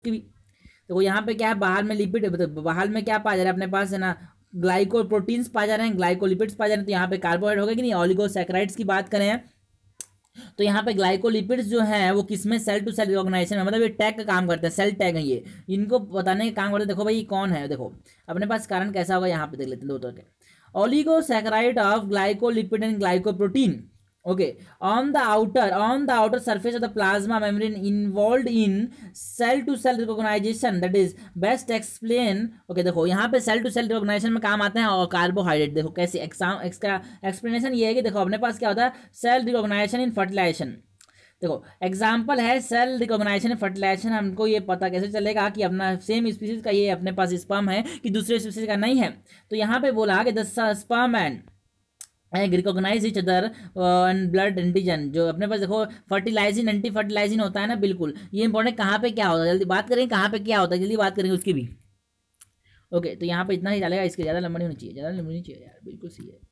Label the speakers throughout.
Speaker 1: की भी। देखो यहाँ पे क्या है, बाहर में लिपिड, बाहर में क्या पाया जा रहा है अपने पास है ना, ग्लाइकोप्रोटीन्स पाए जा रहे हैं, ग्लाइकोलिपिड्स पाए जा रहे हैं, तो यहाँ पे कार्बोहाइड्रेट हो गया कि नहीं। ऑलिगोसैकेराइड्स की बात करें तो यहाँ पे ग्लाइकोलिपिड्स जो है वो किसमें, सेल टू सेल रिकॉग्नाइजेशन में, मतलब ये टैग का काम करते हैं, सेल टैग है ये, इनको बताने का काम करते हैं। देखो भाई कौन है, देखो अपने पास कारण कैसा होगा यहाँ पे देख लेते हैं दो तरह के। Oligosaccharide of glycolipid and glycoprotein, okay, on the outer surface of the plasma membrane involved in cell to cell recognition, that is best explain, okay, देखो यहाँ पे सेल टू सेल रिकॉग्नाइजेशन में काम आते हैं और कार्बोहाइड्रेट। देखो कैसे इसका एक्सप्लेनेशन ये है कि देखो अपने पास क्या होता है, सेल रिकॉग्नाइजेशन इन फर्टिलाइजेशन। देखो एग्जाम्पल है सेल रिकॉग्नाइजेशन इन फर्टिलाइजेशन, हमको ये पता कैसे चलेगा कि अपना सेम स्पीसीज का ये अपने पास स्पर्म है कि दूसरे स्पीसीज का नहीं है। तो यहाँ पे बोला कि the sperm and recognise each other and blood antigen, जो अपने पास देखो फर्टिलाइजिंग एंटी फर्टिलाइजिंग होता है ना, बिल्कुल ये इंपॉर्टेंट। कहाँ पे क्या होता है जल्दी बात करेंगे, कहाँ पे क्या होता है जल्दी बात करेंगे उसकी भी। ओके तो यहाँ पे इतना ही चलेगा, इसके ज़्यादा लंबा नहीं होनी चाहिए, ज़्यादा लंबी नहीं चाहिए यार, बिल्कुल सही है।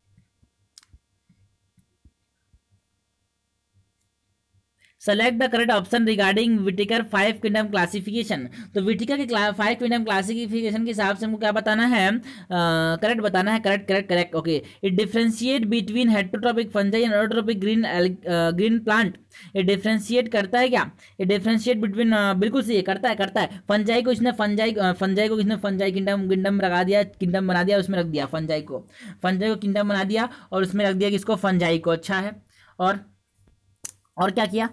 Speaker 1: Select the correct option regarding Whittaker 5 kingdom classification. तो विटिकर के 5 किंगडम क्लासिफिकेशन के हिसाब से हमको क्या बताना है, करेक्ट बताना है, correct correct correct. Okay, it differentiate between heterotrophic fungi and autotrophic green plant. ये डिफ्रेंशिएट करता है क्या, ये डिफ्रेंशिएट बिटवीन, बिल्कुल सही है, करता है। फंजाई को इसने फंजाई को किसने फंजाई किंगडम लगा दिया, किंगडम बना दिया, उसमें रख दिया फंजाई को किंगडम बना दिया और उसमें रख दिया किसको, फंजाई को। अच्छा है, और क्या किया,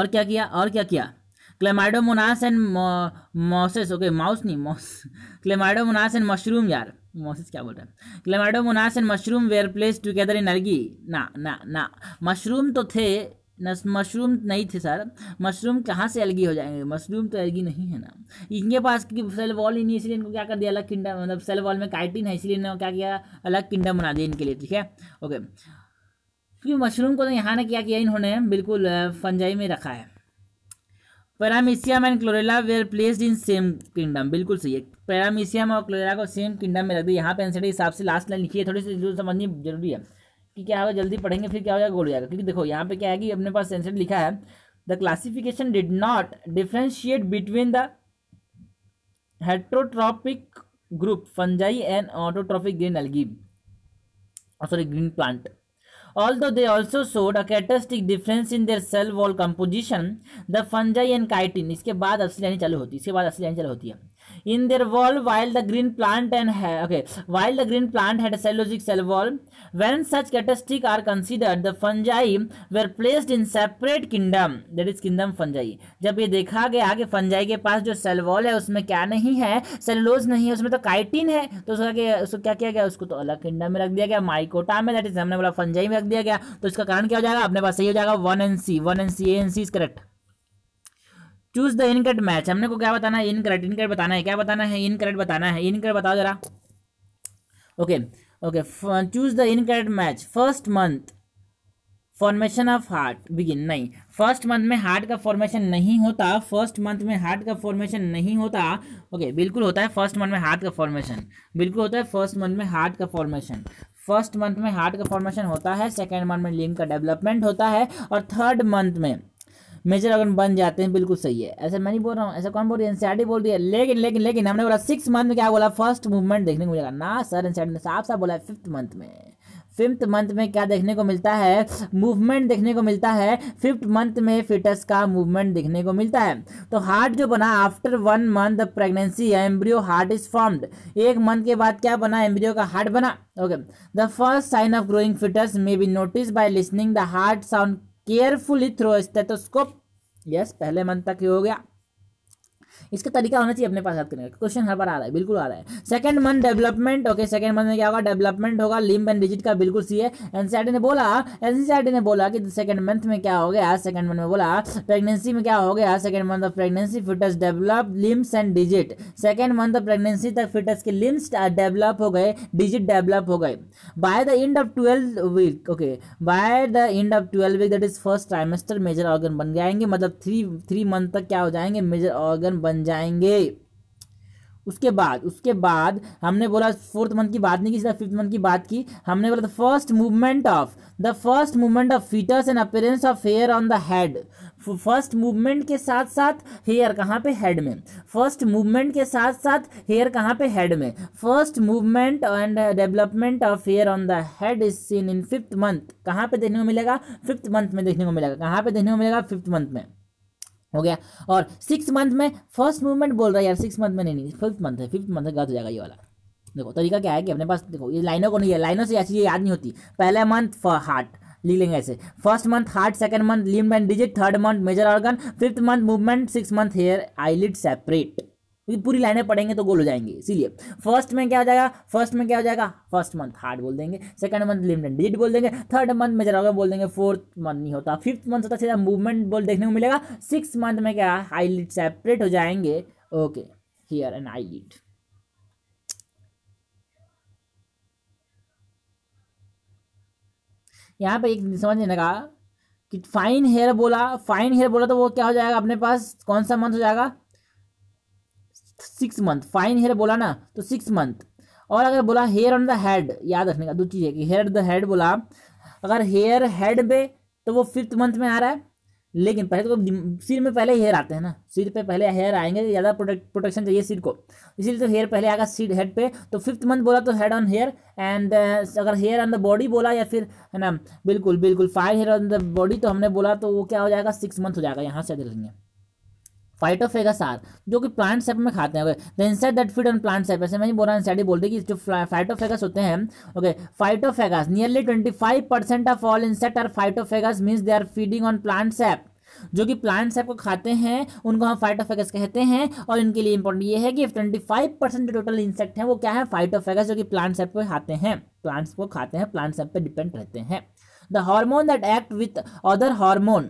Speaker 1: Chlamydomonas and mosses, okay mouse नहीं मॉस, क्लेमाइडोमोनास एंड मशरूम, यार मॉसेस क्या बोल रहे हैं, Chlamydomonas and mushroom were place together in algae. ना मशरूम तो थे, मशरूम नहीं थे सर, मशरूम कहाँ से एल्गी हो जाएंगे, मशरूम तो एल्गी नहीं है ना। इनके पास सेल वॉल ही नहीं, इसलिए इनको क्या कर दिया, अलग किंगडम, मतलब सेल वॉल में काइटिन है, इसलिए इन्होंने क्या किया, अलग किंगडम बना दिया इनके लिए। ठीक है, ओके, क्योंकि मशरूम को तो यहाँ ने क्या किया, इन्होंने बिल्कुल फंजाई में रखा है। Paramecium and Chlorella were placed in same kingdom, बिल्कुल सही है, पैरामीशियम और क्लोरेला को सेम किंगडम में रख दिया। यहाँ पे आंसर के हिसाब से लास्ट लाइन लिखी है, थोड़ी सी जो समझनी जरूरी है कि क्या होगा, जल्दी पढ़ेंगे फिर क्या हो जाएगा, गोल हो जाएगा। क्योंकि देखो यहाँ पे क्या है कि अपने पास आंसर लिखा है, the classification did not differentiate between the heterotrophic group fungi and autotrophic green algae, sorry green plant, although they also showed a characteristic difference in their cell wall composition, the fungi and chitin, इसके बाद असली line चालू होती है, in their wall, while the green plant had a cellulosic cell wall. When such characteristics are considered, the fungi were placed in separate kingdom, that is kingdom fungi. जब ये देखा गया कि फंजाई के पास जो सेल वॉल है उसमें क्या नहीं है, सेलुलोज नहीं है, उसमें तो काइटिन है, तो उसको क्या किया गया, उसको तो अलग किंगडम में रख दिया गया, माइकोटा में, दैट इज हमने बोला फंजाई में रख दिया गया। तो इसका कारण क्या हो जाएगा, अपने पास सही हो जाएगा 1 and C, A and C is correct. Choose the incorrect match, हमने को क्या बताना है, इनकरेक्ट बताना है, क्या बताना है, इनकरेक्ट बताना है, इनकरेक्ट बताओ जरा। Okay, choose the incorrect match. First month formation of heart begin, नहीं, फर्स्ट मंथ में हार्ट का फॉर्मेशन नहीं होता, फर्स्ट मंथ में हार्ट का फॉर्मेशन नहीं होता। ओके, बिल्कुल होता है फर्स्ट मंथ में हार्ट का फॉर्मेशन, बिल्कुल होता है फर्स्ट मंथ में हार्ट का फॉर्मेशन, फर्स्ट मंथ में हार्ट का फॉर्मेशन होता है, सेकेंड मंथ में लिंग का डेवलपमेंट होता है, और थर्ड मंथ में मेजर ऑर्गन बन जाते हैं। बिल्कुल सही है, ऐसा मैं नहीं बोल रहा हूँ, ऐसा कौन बोल रही है, एनसीईआरटी बोल रही है। लेकिन हमने बोला 6 मंथ में क्या बोला, फर्स्ट मूवमेंट देखने को मिलेगा ना सर, एनसीईआरटी ने साफ बोला है 5th मंथ में। 5th मंथ में क्या देखने को मिलता है, मूवमेंट देखने को मिलता है, 5th मंथ में फिटस का मूवमेंट देखने को मिलता है। तो हार्ट जो बना after 1 month the pregnancy, embryo heart is formed, 1 month के बाद क्या बना, एम्ब्रियो का हार्ट बना। Okay, the first sign of growing foetus may be notice by listening the heart sound carefully through stethoscope. Yes, पहले मंथ तक ही हो गया, इसका तरीका होना चाहिए अपने पास याद करने का। क्वेश्चन हर बार आ रहा है, बिल्कुल आ रहा है। Second month development, okay, second month में क्या होगा, डेवलपमेंट होगा, लिम्ब एंड डिजिट का, बिल्कुल सी है। एनसीईआरटी ने बोला कि सेकंड मंथ में क्या हो गया, सेकंड मंथ में बोला प्रेगनेंसी में क्या हो गया, second month of pregnancy foetus develop limbs and digit, second month of pregnancy तक फिटस के लिम्स डेवलप हो गए, डिजिट डेवलप हो गए। By the end of 12 week, okay, by the end of 12 week that is first trimester major organ बन जाएंगे, मतलब 3 month तक क्या हो जाएंगे, मेजर ऑर्गन बन जाएंगे। उसके बाद हमने बोला फोर्थ मंथ की बात नहीं की, सीधा फिफ्थ मंथ की बात की। हमने बोला the first movement of foetus and appearance of hair on the head. First movement के साथ साथ हेयर कहाँ पे, हेड में। फर्स्ट मूवमेंट के साथ साथ हेयर कहाँ पे, हेड में। First movement and development of hair on the head is seen in fifth month. कहाँ पे देखने को मिलेगा, फिफ्थ मंथ में देखने को मिलेगा। कहाँ पे देखने को मिलेगा, फिफ्थ मंथ में। हो गया। और सिक्स मंथ में फर्स्ट मूवमेंट बोल रहा है यार, सिक्स मंथ में नहीं, फिफ्थ मंथ है, फिफ्थ मंथ गलत हो जाएगा ये वाला। देखो तरीका क्या है कि अपने पास, देखो ये लाइनों को नहीं है, लाइनों से ऐसी याद नहीं होती। पहला मंथ हार्ट लिख लेंगे ऐसे, first month heart, second month limb and digit, third month major organ, fifth month movement, six month hair eyelid separate. पूरी लाइनें पढ़ेंगे तो गोल हो जाएंगे, इसीलिए फर्स्ट में क्या हो जाएगा, फर्स्ट मंथ हार्ट बोल देंगे, second month limb and digit बोल देंगे, थर्ड मंथ मेजर ऑर्गन बोल देंगे, फोर्थ मंथ नहीं होता, फिफ्थ मंथ होता सीधा मूवमेंट बोल देखने को मिलेगा, सिक्स मंथ में क्या आईलिड सेपरेट हो जाएंगे। Okay, hair and eyelid. यहाँ पे एक समझ लेने का कि फाइन हेयर बोला तो वो क्या हो जाएगा अपने पास, कौन सा मंथ हो जाएगा, सिक्स मंथ। फाइन हेयर बोला ना तो सिक्स मंथ। और अगर बोला हेयर ऑन द हेड, याद रखने का दो चीज़ है कि हेयर द हेड बोला, अगर हेयर हेड पे तो वो फिफ्थ मंथ में आ रहा है। लेकिन पहले तो सिर में पहले हेयर आते हैं ना, सिर पे पहले हेयर आएंगे, ज़्यादा प्रोटेक्शन चाहिए सिर को, इसीलिए तो हेयर पहले आएगा सिर हेड पे। तो फिफ्थ मंथ बोला तो हेड ऑन हेयर एंड अगर हेयर ऑन द बॉडी बोला या फिर है ना, बिल्कुल बिल्कुल five hair on the body तो हमने बोला तो वो क्या हो जाएगा, सिक्स मंथ हो जाएगा। यहाँ से देख लेंगे फाइटोफेगस आर, जो कि प्लांट सेप में खाते हैं। The insect that feed on plant sap, ऐसे मैं ही बोल रहा हूँ, इंसेक्ट ही बोलते हैं कि जो फाइटोफेगस होते हैं। Okay, phytophagous nearly 25% of all insect are phytophagous, means they are feeding on plant sap. जो कि प्लांट सेप को खाते हैं उनको हम फाइटोफेगस कहते हैं। और इनके लिए इंपॉर्टेंट ये है कि 25% जो टोटल इंसेक्ट हैं वो क्या है, फाइटोफेगस, जो कि प्लांट सेप को खाते हैं, प्लांट्स को खाते हैं, प्लांट सेप पे डिपेंड रहते हैं। The hormone that act with other hormone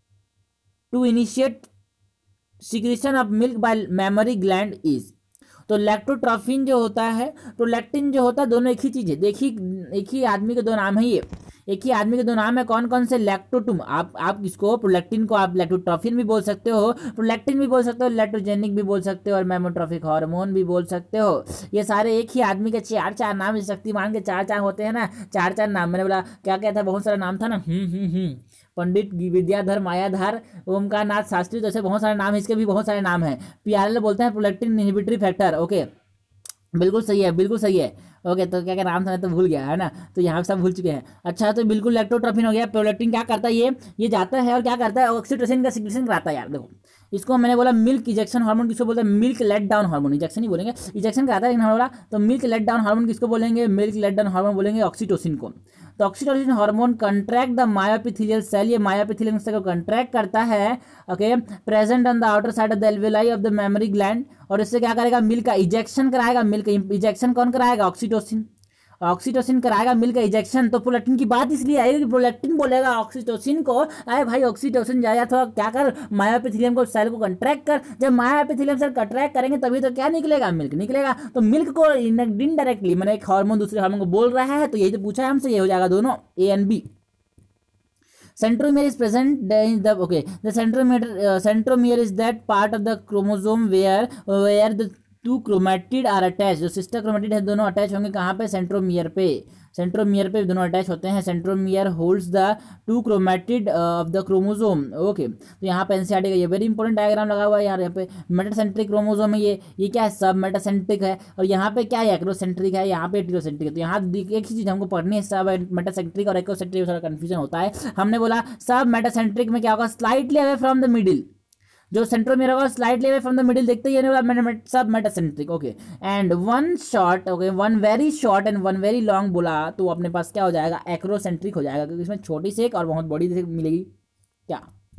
Speaker 1: to initiate secretion of milk by mammary gland is, तो लैक्टोट्रोफिन जो होता है, प्रोलैक्टिन जो होता है, दोनों एक ही चीज़ है। देखिए एक ही आदमी के दो नाम है, ये एक ही आदमी के दो नाम है, कौन कौन से, लैक्टोटुम, आप इसको प्रोलैक्टिन को आप लैक्टोट्रोफिन भी बोल सकते हो, प्रोलैक्टिन भी बोल सकते हो, लैक्टोजेनिक भी बोल सकते हो, और मेमोट्रोफिक हार्मोन भी बोल सकते हो। ये सारे एक ही आदमी के चार चार नाम, शक्तिमान के चार चार होते हैं ना, चार चार नाम। मैंने बोला क्या क्या था, बहुत सारा नाम था ना, पंडित विद्याधर, मायाधार, ओमकार नाथ शास्त्री, जैसे बहुत सारे नाम, इसके भी बहुत सारे नाम हैं। पीआरएल बोलते हैं प्रोलैक्टिन इनहिबिटरी फैक्टर। ओके, बिल्कुल सही है, बिल्कुल सही है। ओके, तो क्या क्या नाम था मैं तो भूल गया है ना, तो यहाँ पे सब भूल चुके हैं। अच्छा, तो बिल्कुल लैक्टोट्रोफिन हो गया। प्रोलैक्टिन क्या करता है, ये जाता है और क्या करता है, ऑक्सीटोसिन का सिक्रेशन कराता है। यार देखो, इसको मैंने बोला मिल्क इजेक्शन हार्मोन, किसको बोलते हैं, milk let down hormone, ejection ही बोलेंगे, इजेक्शन कराता है, लेकिन बोला तो मिल्क लेट डाउन हार्मोन किसको बोलेंगे, मिल्क लेट डाउन हार्मोन बोलेंगे ऑक्सीटोसिन को। तो oxytocin hormone contract the myoepithelial cell, ये मायोपिथेलियल सेल को कंट्रैक्ट करता है। Okay, present on the outer side of the alveoli of the memory gland, और इससे क्या करेगा, मिल्क का इजेक्शन कराएगा। मिल्क इजेक्शन कौन कराएगा, ऑक्सीटोसिन, ऑक्सीटोसिन कराएगा मिल्क का इजेक्शन। तो प्रोलैक्टिन की बात इसलिए आएगी कि प्रोलैक्टिन बोलेगा ऑक्सीटोसिन को, अरे भाई ऑक्सीटोसिन जाएगा, थोड़ा क्या कर, मायोपिथेलियम को सेल को कंट्रैक्ट कर। जब मायोपिथेलियम सेल कंट्रैक्ट करेंगे तभी तो क्या निकलेगा, मिल्क निकलेगा। तो मिल्क को इनडायरेक्टली मैंने एक हार्मोन दूसरे हार्मोन को बोल रहा है, तो यही तो पूछा है हमसे, ये हो जाएगा दोनों A and B. Centromere is present in the, okay, the centromere is that part of the chromosome where the two chromatid are attach, जो सिस्टर क्रोमेटिड है दोनों अटैच होंगे कहाँ पे, सेंट्रोमियर पे, सेंट्रोमियर पे दोनों अटैच होते हैं। Centromere holds the two chromatid of the chromosome. Okay, तो यहाँ पे एनसीईआरटी का ये वेरी इंपॉर्टेंट डायग्राम लगा हुआ है यार। यहाँ पे मेटासेंट्रिक क्रोमोसोम है, ये क्या है, सब मेटासेंट्रिक है। और यहाँ पे क्या है, एक्रोसेंट्रिक है, यहाँ पे एटिरोसेंट्रिक है। तो यहाँ एक ही चीज़ हमको पढ़नी है, सब मेटासेंट्रिक और एक्रोसेंट्रिक, थोड़ा कंफ्यूजन होता है। हमने बोला सब मेटासेंट्रिक में क्या होगा, slightly away from the middle, जो सेंट्रोमियर होगा slightly away from the middle, देखते ही सब metacentric. Okay, and one short, okay, one very short and one very long बोला तो अपने पास क्या हो जाएगा, एक्रोसेंट्रिक हो जाएगा, क्योंकि इसमें छोटी से एक और बहुत बड़ी से मिलेगी। क्या,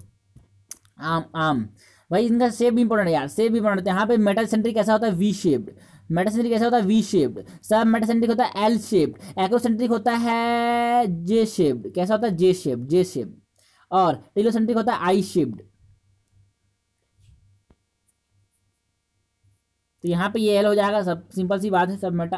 Speaker 1: आम भाई, इनका शेप भी इंपॉर्टेंट है यार, शेप भी इंपॉर्टेंट है। यहाँ पे मेटासेंट्रिक कैसा होता है, वी शेप्ड, मेटासेंट्रिक कैसा होता है, वी शेप्ड। सब मेटासेंट्रिक होता है एल शेप्ड, एक्रोसेंट्रिक होता है जे शेप्ड, कैसा होता है, जे शेप्ड, जे शेप्ड। और टेलोसेंट्रिक होता है आई शेप्ड। तो यहाँ पे ये एल हो जाएगा, सब सिंपल सी बात है, सब meta.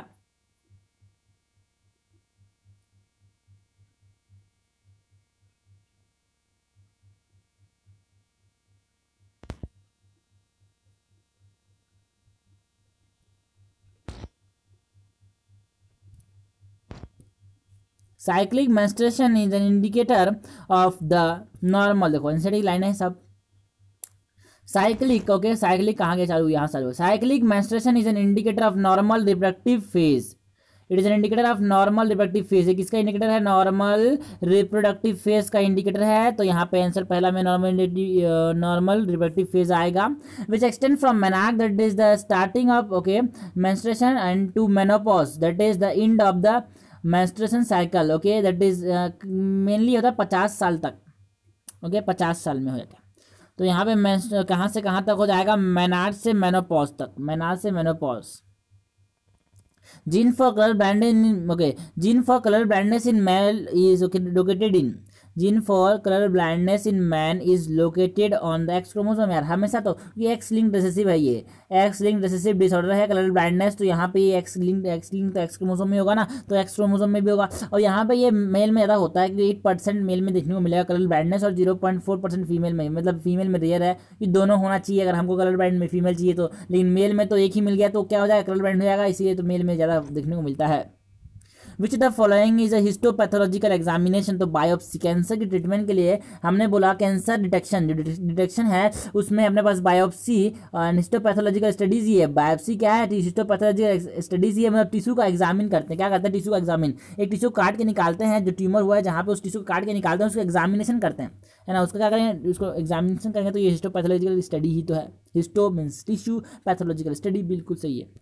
Speaker 1: Cyclic menstruation is an indicator of the normal, देखो एनसीडी लाइन है सब। साइक्लिक, ओके साइक्लिक कहाँ गया चालू, यहाँ चालू। Cyclic menstruation is an indicator of normal reproductive phase, it is an indicator of normal reproductive phase. किसका indicator है, नॉर्मल रिप्रोडक्टिव फेज का इंडिकेटर है। तो यहाँ पे आंसर पहला में नॉर्मल रिप्रोडक्टिव फेज आएगा। Which extend from menarche that is the starting of okay menstruation and to menopause that is the end of the menstruation cycle, okay that is mainly होता है 50 साल तक, ओके 50 साल में हो जाता है। तो यहाँ पे कहाँ से कहाँ तक हो जाएगा, मेनार्क से मेनोपॉज तक, मेनार्क से menopause. Gene for color blindness, okay. Gene for color blindness in male is located in. Gene for color blindness in man is located on the X chromosome। यार हमेशा तो ये X linked recessive है, ये X linked recessive disorder है colour blindness. तो यहाँ पे ये X linked तो X क्रोमोसोम में होगा ना, तो X क्रोमोसोम में भी होगा। और यहाँ पे ये मेल में ज़्यादा होता है कि 8% मेल में देखने को मिलेगा कलर ब्लाइंडनेस और 0.4% फीमेल में, मतलब फीमेल में रेयर है। ये दोनों होना चाहिए अगर हमको कलर ब्लाइंड में फीमेल चाहिए तो, लेकिन मेल में तो एक ही मिल गया तो क्या हो जाएगा, कलर ब्लाइंड हो जाएगा, इसीलिए तो मेल में ज़्यादा देखने को मिलता है। Which the following is a histopathological examination. तो बायोप्सी, कैंसर की ट्रीटमेंट के लिए हमने बोला कैंसर डिटेक्शन, जो डिटेक्शन है उसमें अपने पास बायोप्सी हिस्टोपैथोलॉजिकल स्टडीज ही है। बायोप्सी क्या है, हिस्टोपैथोलॉजिकल स्टडीज ही है, मतलब टिश्यू का एग्जामिन करते हैं। क्या करते हैं, टिश्यू का एग्जामिन, एक टिश्यू काट के निकालते हैं जो ट्यूमर हुआ है जहाँ पे उस टिश्यू को काट के निकालते हैं, उसको एग्जामिनेशन करते हैं, है ना। उसका क्या करें, उसको एग्जामिनेशन करेंगे। तो ये हिस्टोपैथोलॉजिकल स्टडी ही तो है, histo means tissue, pathological study, बिल्कुल सही है।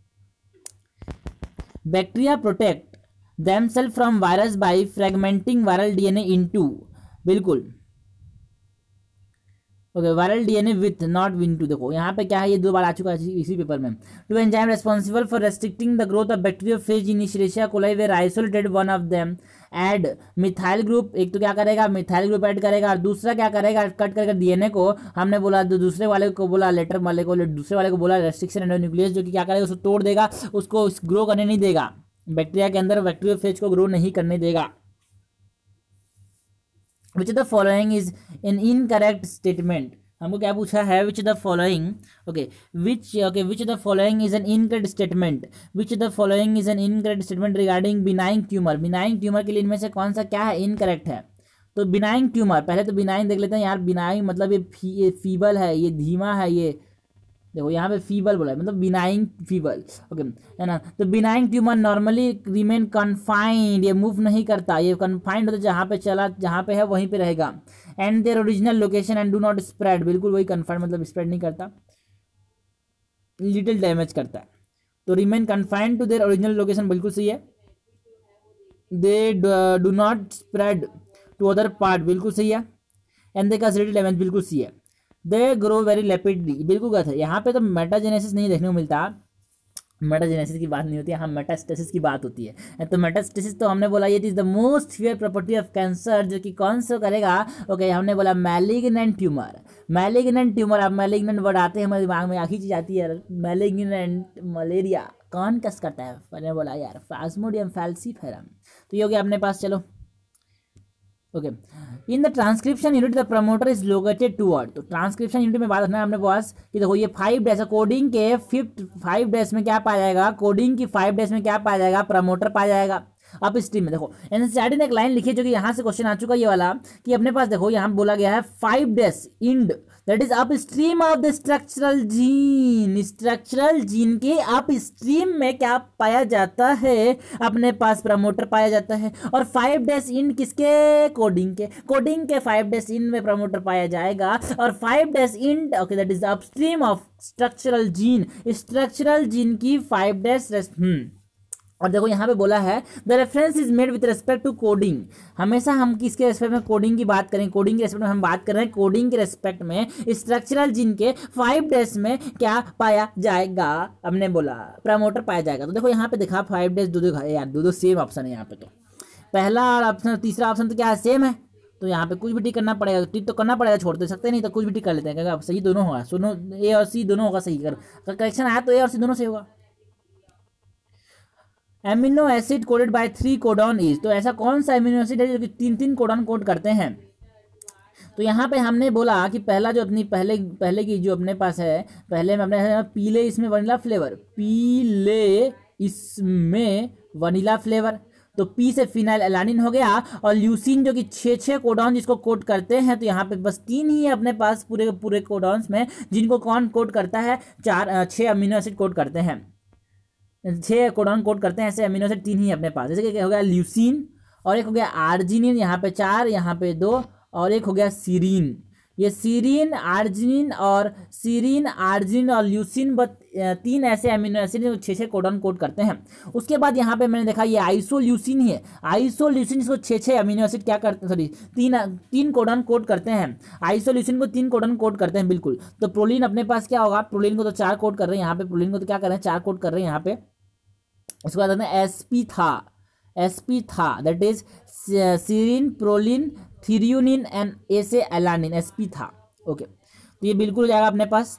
Speaker 1: Bacteria protect themselves from virus by fragmenting viral DNA into, बिल्कुल okay viral DNA with not into. देखो यहाँ पे क्या है, ये 2 बार आ चुका है इसी पेपर में। Two enzyme responsible for restricting the growth of bacteriophage in Escherichia coli were isolated one of them add methyl group. एक तो क्या करेगा, मिथाइल ग्रुप ऐड करेगा, और दूसरा क्या करेगा, कट करके डीएनए को हमने बोला, दूसरे वाले को बोला, लेटर वाले को, दूसरे वाले को बोला रेस्ट्रिक्शन एंडोन्यूक्लियस, जो कि क्या करेगा, उसको तोड़ देगा, उसको ग्रो करने नहीं देगा, बैक्टीरिया के अंदर बैक्टीरियोफेज को ग्रो नहीं करने देगा। Which the following is an incorrect statement. हमको क्या पूछा है, which the following, okay which the following is an incorrect statement, which the following is an incorrect statement regarding benign tumour. Benign tumour के लिए इनमें से कौन सा क्या है, इनकरेक्ट है। तो बिनाइन ट्यूमर, पहले तो बिनाइन देख लेते हैं यार। बिनाइन मतलब ये फीबल है, ये धीमा है, ये देखो यहाँ पे फीबल बोला है, मतलब बिनाइन फीबल, ओके है ना। तो benign tumour normally remain confined, ये मूव नहीं करता, ये कन्फाइंड होता है, जहाँ पे चला, जहाँ पे है वहीं पे रहेगा। And their original location and do not spread, बिल्कुल वही कन्फाइंड, मतलब स्प्रेड नहीं करता, लिटिल डैमेज करता है। तो remain confined to their original location, बिल्कुल सही है। They do not spread to other part, बिल्कुल सही है। And they cause little damage, बिल्कुल सही है। दे ग्रो वेरी रैपिडली, बिल्कुल गलत है। यहाँ पे तो मेटाजेनेसिस नहीं देखने को मिलता, मेटाजेनेसिस की बात नहीं होती, यहाँ मेटास्टेसिस की बात होती है। तो मेटास्टेसिस तो हमने बोला ये is the most fair property of cancer, जो कि कौन सा करेगा, ओके हमने बोला मैलिग्नेंट ट्यूमर। मैलिग्नेंट ट्यूमर, अब मैलिग्नेंट वर्ड आते हैं हमारे दिमाग में, आखिर चीज आती है मैलिग्नेंट, मलेरिया कौन कस करता है, मैंने बोला यार प्लाज्मोडियम फैल्सीफेरम। तो ये हो गया अपने पास, चलो okay. In the transcription unit the promoter is located toward. तो ट्रांसक्रिप्शन यूनिट में बात रखना है हमने पास कि देखो ये 5 डेज कोडिंग के 5 डेज में क्या पाया जाएगा, कोडिंग की 5 डेज में क्या पाया जाएगा, प्रमोटर पाया जाएगा। अप स्ट्रीम में देखो एनसीईआरटी ने एक लाइन लिखी है जो कि यहाँ से क्वेश्चन आ चुका है, ये वाला कि अपने पास देखो यहाँ बोला गया है 5 dash end that is upstream of the structural gene. Structural gene के अप स्ट्रीम में क्या पाया जाता है, अपने पास प्रमोटर पाया जाता है। और 5 डेज इंड किसके, कोडिंग के 5 डेज इंड में प्रमोटर पाया जाएगा। और 5 dash end okay that is upstream of structural gene, structural gene की 5 डेज। और देखो यहाँ पे बोला है the reference is made with respect to coding. हमेशा हम किसके रेस्पेक्ट में, कोडिंग की बात करें, कोडिंग के रेस्पेक्ट में हम बात कर रहे हैं। कोडिंग के रेस्पेक्ट में स्ट्रक्चरल जीन के 5 डेज में क्या पाया जाएगा, हमने बोला प्रमोटर पाया जाएगा। तो देखो यहाँ पे देखा 5 डेज, दो यार दो सेम ऑप्शन है यहाँ पे। तो पहला ऑप्शन तीसरा ऑप्शन तो क्या है, सेम है। तो यहाँ पे कुछ भी टिक करना पड़ेगा, टिक तो करना पड़ेगा, छोड़ दे सकते नहीं, तो कुछ भी टिक कर लेते हैं, क्योंकि सही दोनों होगा, सुनो ए और सी दोनों होगा सही। अगर करेक्शन आया तो ए और सी दोनों सही होगा। Amino acid coded by 3 codon is. तो ऐसा कौन सा एमिनो एसिड है जो कि 3 कोडॉन कोड करते हैं। तो यहाँ पे हमने बोला कि पहला जो अपनी पहले की जो अपने पास है, पहले में अपने पीले इसमें वनीला फ्लेवर, पीले इसमें वनीला फ्लेवर। तो पी से फिनाइल एलानिन हो गया, और ल्यूसीन जो कि 6 कोडॉन जिसको कोड करते हैं, तो यहाँ पे बस 3 ही है अपने पास पूरे पूरे कोडॉन्स में, जिनको कौन कोड करता है, 6 अमीनो एसिड कोड करते हैं, 6 कोडॉन कोड करते हैं, ऐसे अमीनो एसिड 3 ही अपने पास। जैसे कि हो गया ल्यूसीन, और एक हो गया आर्जिनिन, यहाँ पे 4, यहाँ पे 2, और एक हो गया सीरीन। ये सीरीन, आर्जिनिन और ल्यूसीन 3 ऐसे अमीनो एसिड जो 6 कोडॉन कोड करते हैं। उसके बाद यहाँ पे मैंने देखा ये आइसोल्यूसिन ही है। आइसोल्यूसिन इसको 6 अमीनो एसिड क्या करते हैं, सॉरी 3 कोडॉन कोड करते हैं। आइसोल्यूसिन को 3 कोडॉन कोड करते हैं, बिल्कुल। तो प्रोलीन अपने पास क्या होगा, प्रोलीन को तो 4 कोड कर रहे हैं यहाँ पे, प्रोलीन को तो क्या कर रहे हैं, 4 कोड कर रहे हैं यहाँ पे। उसके बाद एसपी था that is serine, proline, threonine and ऐसे एलानिन, एसपी था। ओके, तो ये बिल्कुल हो जाएगा अपने पास।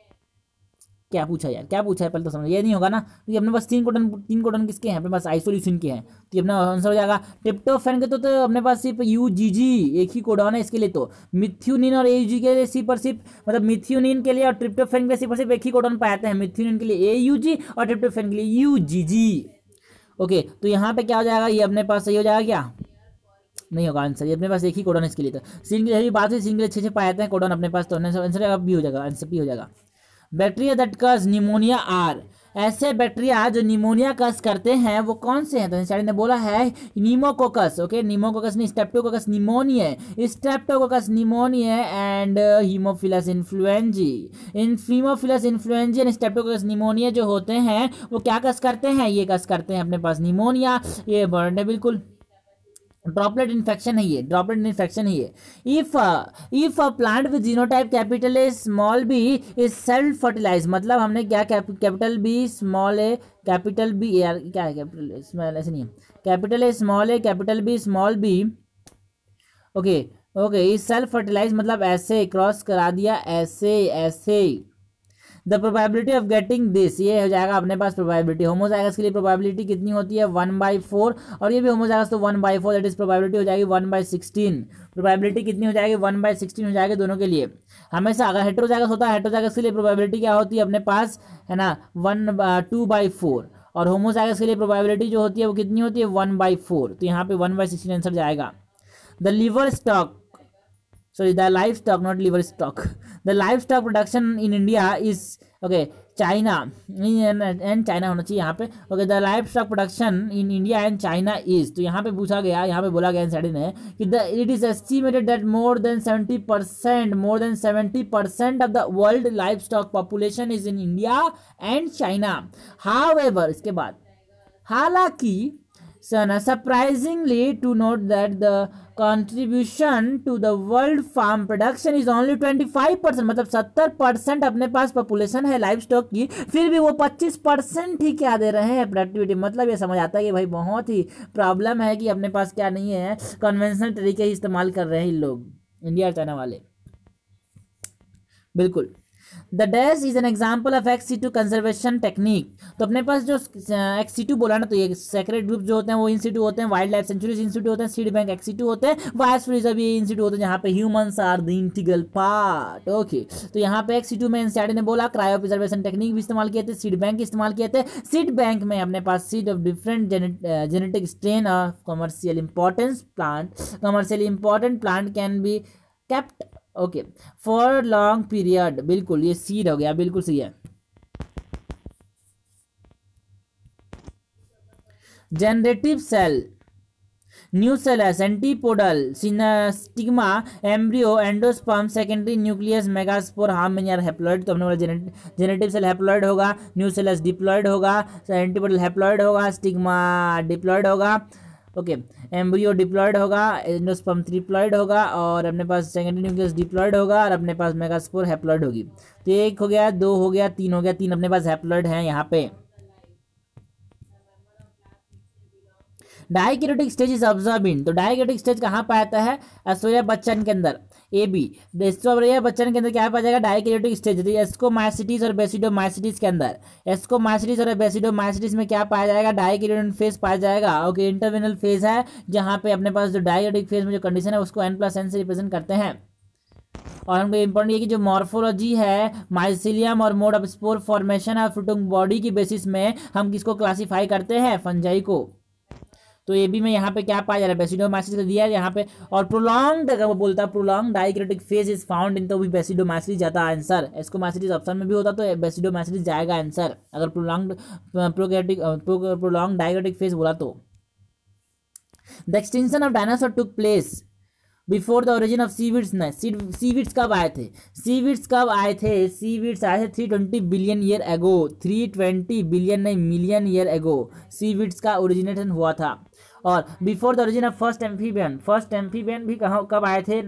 Speaker 1: क्या पूछा यार, क्या पूछा है पहले तो समझ, ये नहीं होगा ना, क्योंकि अपने पास 3 कोडन किसके हैं, अपने पास आइसोल्यूसिन के हैं, तो ये अपना आंसर हो जाएगा। ट्रिप्टोफैन के तो अपने पास सिर्फ यूजीजी एक ही कोडॉन है इसके लिए। तो मिथ्यूनिन और एयूजी के लिए सिर्फ मतलब मिथ्यूनिन के लिए और ट्रिप्टोफैन के लिए सिर्फ एक ही कोडॉन पाए जाते हैं, मिथ्यूनिन के लिए एयूजी और ट्रिप्टोफैन के लिए यूजीजी। ओके, तो यहाँ पे क्या हो जाएगा, ये अपने पास सही हो जाएगा, क्या नहीं होगा आंसर, ये अपने पास एक ही कोडॉन इसके लिए। तो सीन के लिए बात है, सीन के लिए 6 पाए जाते हैं कोडॉन अपने पास, तो आंसर भी हो जाएगा, आंसर भी हो जाएगा। Bacteria that cause pneumonia are, ऐसे बैक्टीरिया जो निमोनिया कस करते हैं वो कौन से हैं, तो एनसीईआरटी ने बोला है नीमोकोकस। ओके, नीमोकोकस नहीं, Streptococcus pneumoniae, Streptococcus pneumoniae and Haemophilus influenzae. इन Haemophilus influenzae and Streptococcus pneumoniae जो होते हैं वो क्या कस करते हैं, ये कस करते हैं अपने पास निमोनिया। ये बर्ड है, बिल्कुल ड्रॉपलेट इन्फेक्शन है ये, ड्रॉपलेट इन्फेक्शन है ये। If a plant with genotype capital A small B is self fertilise, मतलब हमने क्या capital B small A capital B, यार क्या है कैपिटल स्मॉल, ऐसे नहीं है, capital A small A capital B small B. Okay okay, is self fertilise मतलब ऐसे क्रॉस करा दिया, ऐसे the probability of getting this, ये हो जाएगा अपने पास प्रोबेबिलिटी। होमोजाइगस के लिए प्रोबेबिलिटी कितनी होती है, 1/4, और ये भी होमोजाइगस तो 1/4, दैट इज प्रोबेबिलिटी हो जाएगी 1/16। प्रोबेबिलिटी कितनी हो जाएगी, 1/16 हो जाएगी दोनों के लिए। हमेशा अगर हेटेरोजाइगस होता है, हेटेरोजाइगस के लिए प्रोबेबिलिटी क्या होती है अपने पास, है ना, 2/4, और होमोजाइगस के लिए प्रोबेबिलिटी जो होती है वो कितनी होती है, 1/4। तो यहाँ पे 1/16 आंसर जाएगा। The liver stock, sorry, the livestock, not liver stock, the livestock production in India is okay, China and China होना चाहिए यहाँ पे। Okay, the livestock production in India and China is, तो यहाँ पे पूछा गया, यहाँ पे बोला गया एनसीईआरटी ने कि it is estimated that more than 70% of the world livestock population is in India and China. However, इसके बाद हालांकि surprisingly to note that the contribution to the world farm production is only 25%, मतलब 70% अपने पास population है livestock की, फिर भी वो 25% ही क्या दे रहे हैं प्रोडक्टिविटी। मतलब ये समझ आता है कि भाई बहुत ही प्रॉब्लम है कि अपने पास क्या नहीं है, कन्वेंशनल तरीके ही इस्तेमाल कर रहे हैं लोग, इंडिया और चाइना वाले, बिल्कुल। The dash is an example of XC2 conservation technique, तो अपने पास जो XC2 बोला ना, तो ये सेक्रेट ग्रुप जो होते हैं वो इन सिटू होते हैं, wildlife sanctuaries in situ होते हैं, सीड बैंक XC2 होते हैं, बायोस्फीयर रिजर्व ये इन सिटू होते हैं, जहाँ पे humans are the integral part. Okay, तो यहाँ पे XC2 में एनसीईआरटी ने बोला क्रायो प्रिजर्वेशन टेक्निक भी इस्तेमाल किए थे, सीड बैंक इस्तेमाल किए थे। सीड बैंक में अपने पास seed of different genetic strain of commercial important plant can be kept okay for long period, बिल्कुल ये सीड हो गया, बिल्कुल सही है। जनरेटिव सेल, न्यू सेल है, antipodal, stigma, embryo, endosperm, secondary nucleus, megaspore, how many are haploid. तो हमने बोला जेनेटिव सेल हैप्लॉइड होगा, न्यू सेल डिप्लॉइड होगा, सेंटीपोडल हैप्लॉइड होगा, स्टिग्मा डिप्लॉइड होगा, ओके एम्ब्रियो डिप्लॉइड होगा, एंडोस्पर्म ट्रिप्लॉइड होगा, और अपने पास सेकेंडरी न्यूक्लियस डिप्लॉइड होगा, और अपने पास मेगास्पोर हैप्लॉइड होगी। तो 1 हो गया, 2 हो गया, 3 हो गया, 3 अपने पास हैप्लॉइड है यहाँ पे। Dikaryotic stage is observe in, तो डाइकैरियोटिक स्टेज कहाँ पाया जाता है, एस्टोरिया बच्चन के अंदर, AB एस्टोरिया बच्चन के अंदर क्या पाया जाएगा, डाइकैरियोटिक स्टेज, एस्कोमाइसिटीज और बेसिडोमाइसिटीज के अंदर, एस्कोमाइसिटीज और बेसिडोमाइसिटीज में क्या पाया जाएगा, डाइकैरियोटिक फेज पाया जाएगा। ओके, इंटरवेनल फेज है जहाँ पे अपने पास जो डाइकैरियोटिक फेज में जो कंडीशन है उसको N+N से रिप्रेजेंट करते हैं। और हमको इंपॉर्टेंट ये कि जो मॉर्फोलॉजी है, माइसिलियम और मोड ऑफ स्पोर फॉर्मेशन और फ्रूटिंग बॉडी की बेसिस में हम किसको क्लासीफाई करते हैं, फंजाई को। तो ए बी में यहाँ पे क्या पाया जा रहा है, बेसिडोमाइसिस का दिया है यहाँ पे। और प्रोलॉन्ग्ड, अगर वो बोलता है prolonged dikaryotic phase is found in, तो भी बेसिडोमाइसिस जाता है आंसर। एस्कोमाइसिस ऑप्शन में भी होता तो बेसिडोमाइसिस जाएगा आंसर, अगर प्रोलॉन्ग्ड प्रोलॉन्ग्ड डाइक्रोटिक फेज बोला तो। The extinction of dinosaur took place before the origin of seaweeds. न सीवीड्स कब आए थे, सीवीड्स कब आए थे, सीवीड्स आए थे 320 बिलियन ईयर एगो, 320 बिलियन नहीं मिलियन ईयर एगो सीवीड्स का ओरिजिनेशन हुआ था। और before the origin of first amphibian, first amphibian भी कहाँ कब आए थे,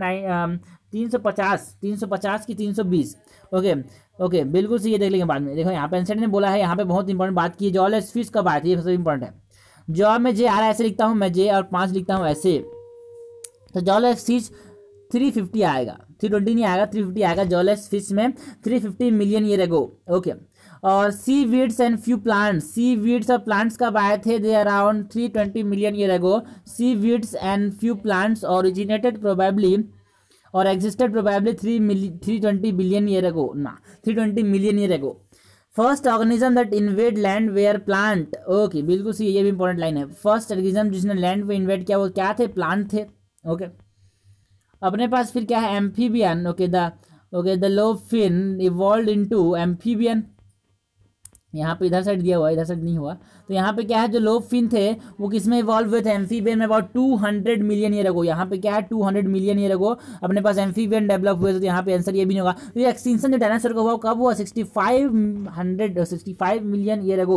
Speaker 1: 350 की 320। ओके ओके बिल्कुल सही है, देख लेंगे बाद में। देखो यहाँ पे आंसर ने बोला है, यहाँ पे बहुत इंपॉर्टेंट बात की है, जॉलेस फिश कब आए थे, ये सबसे इंपॉर्टेंट है। जॉ में जे आ रहा है ऐसे लिखता हूँ मैं, जे और 5 लिखता हूँ ऐसे, तो जॉलेस फिश 350 आएगा, 320 नहीं आएगा, 350 आएगा जॉलेस फिश में 350 मिलियन ईयर एगो। ओके और seaweeds and few plants, seaweeds और प्लांट्स कब आए थे, they around 320 million year ago. Seaweeds and few plants originated probably और existed probably 320 billion year ago, ना 320 million year ago. First organism that invade land were plant. Okay बिल्कुल सही, ये भी इंपॉर्टेंट लाइन है। फर्स्ट ऑर्गेनिज्म जिसने land पे invade किया वो क्या थे, प्लांट थे। ओके अपने पास फिर क्या है, amphibian. Okay the lobe fin evolve into amphibian, यहाँ पे इधर साइड दिया हुआ है, इधर साइड नहीं हुआ। तो यहाँ पे क्या है, जो लोब फिन थे वो किसमें इवॉल्व हुए थे, एम्फीबियन में, अबाउट 200 मिलियन ईयर अगो। यहाँ पे क्या है, 200 मिलियन ईयर अगो अपने पास एम्फीबियन डेवलप हुए थे। तो यहाँ पे आंसर ये भी नहीं होगा। तो ये एक्सटिंक्शन जो डायनासोर का हुआ कब हुआ, 65 मिलियन ईयर अगो,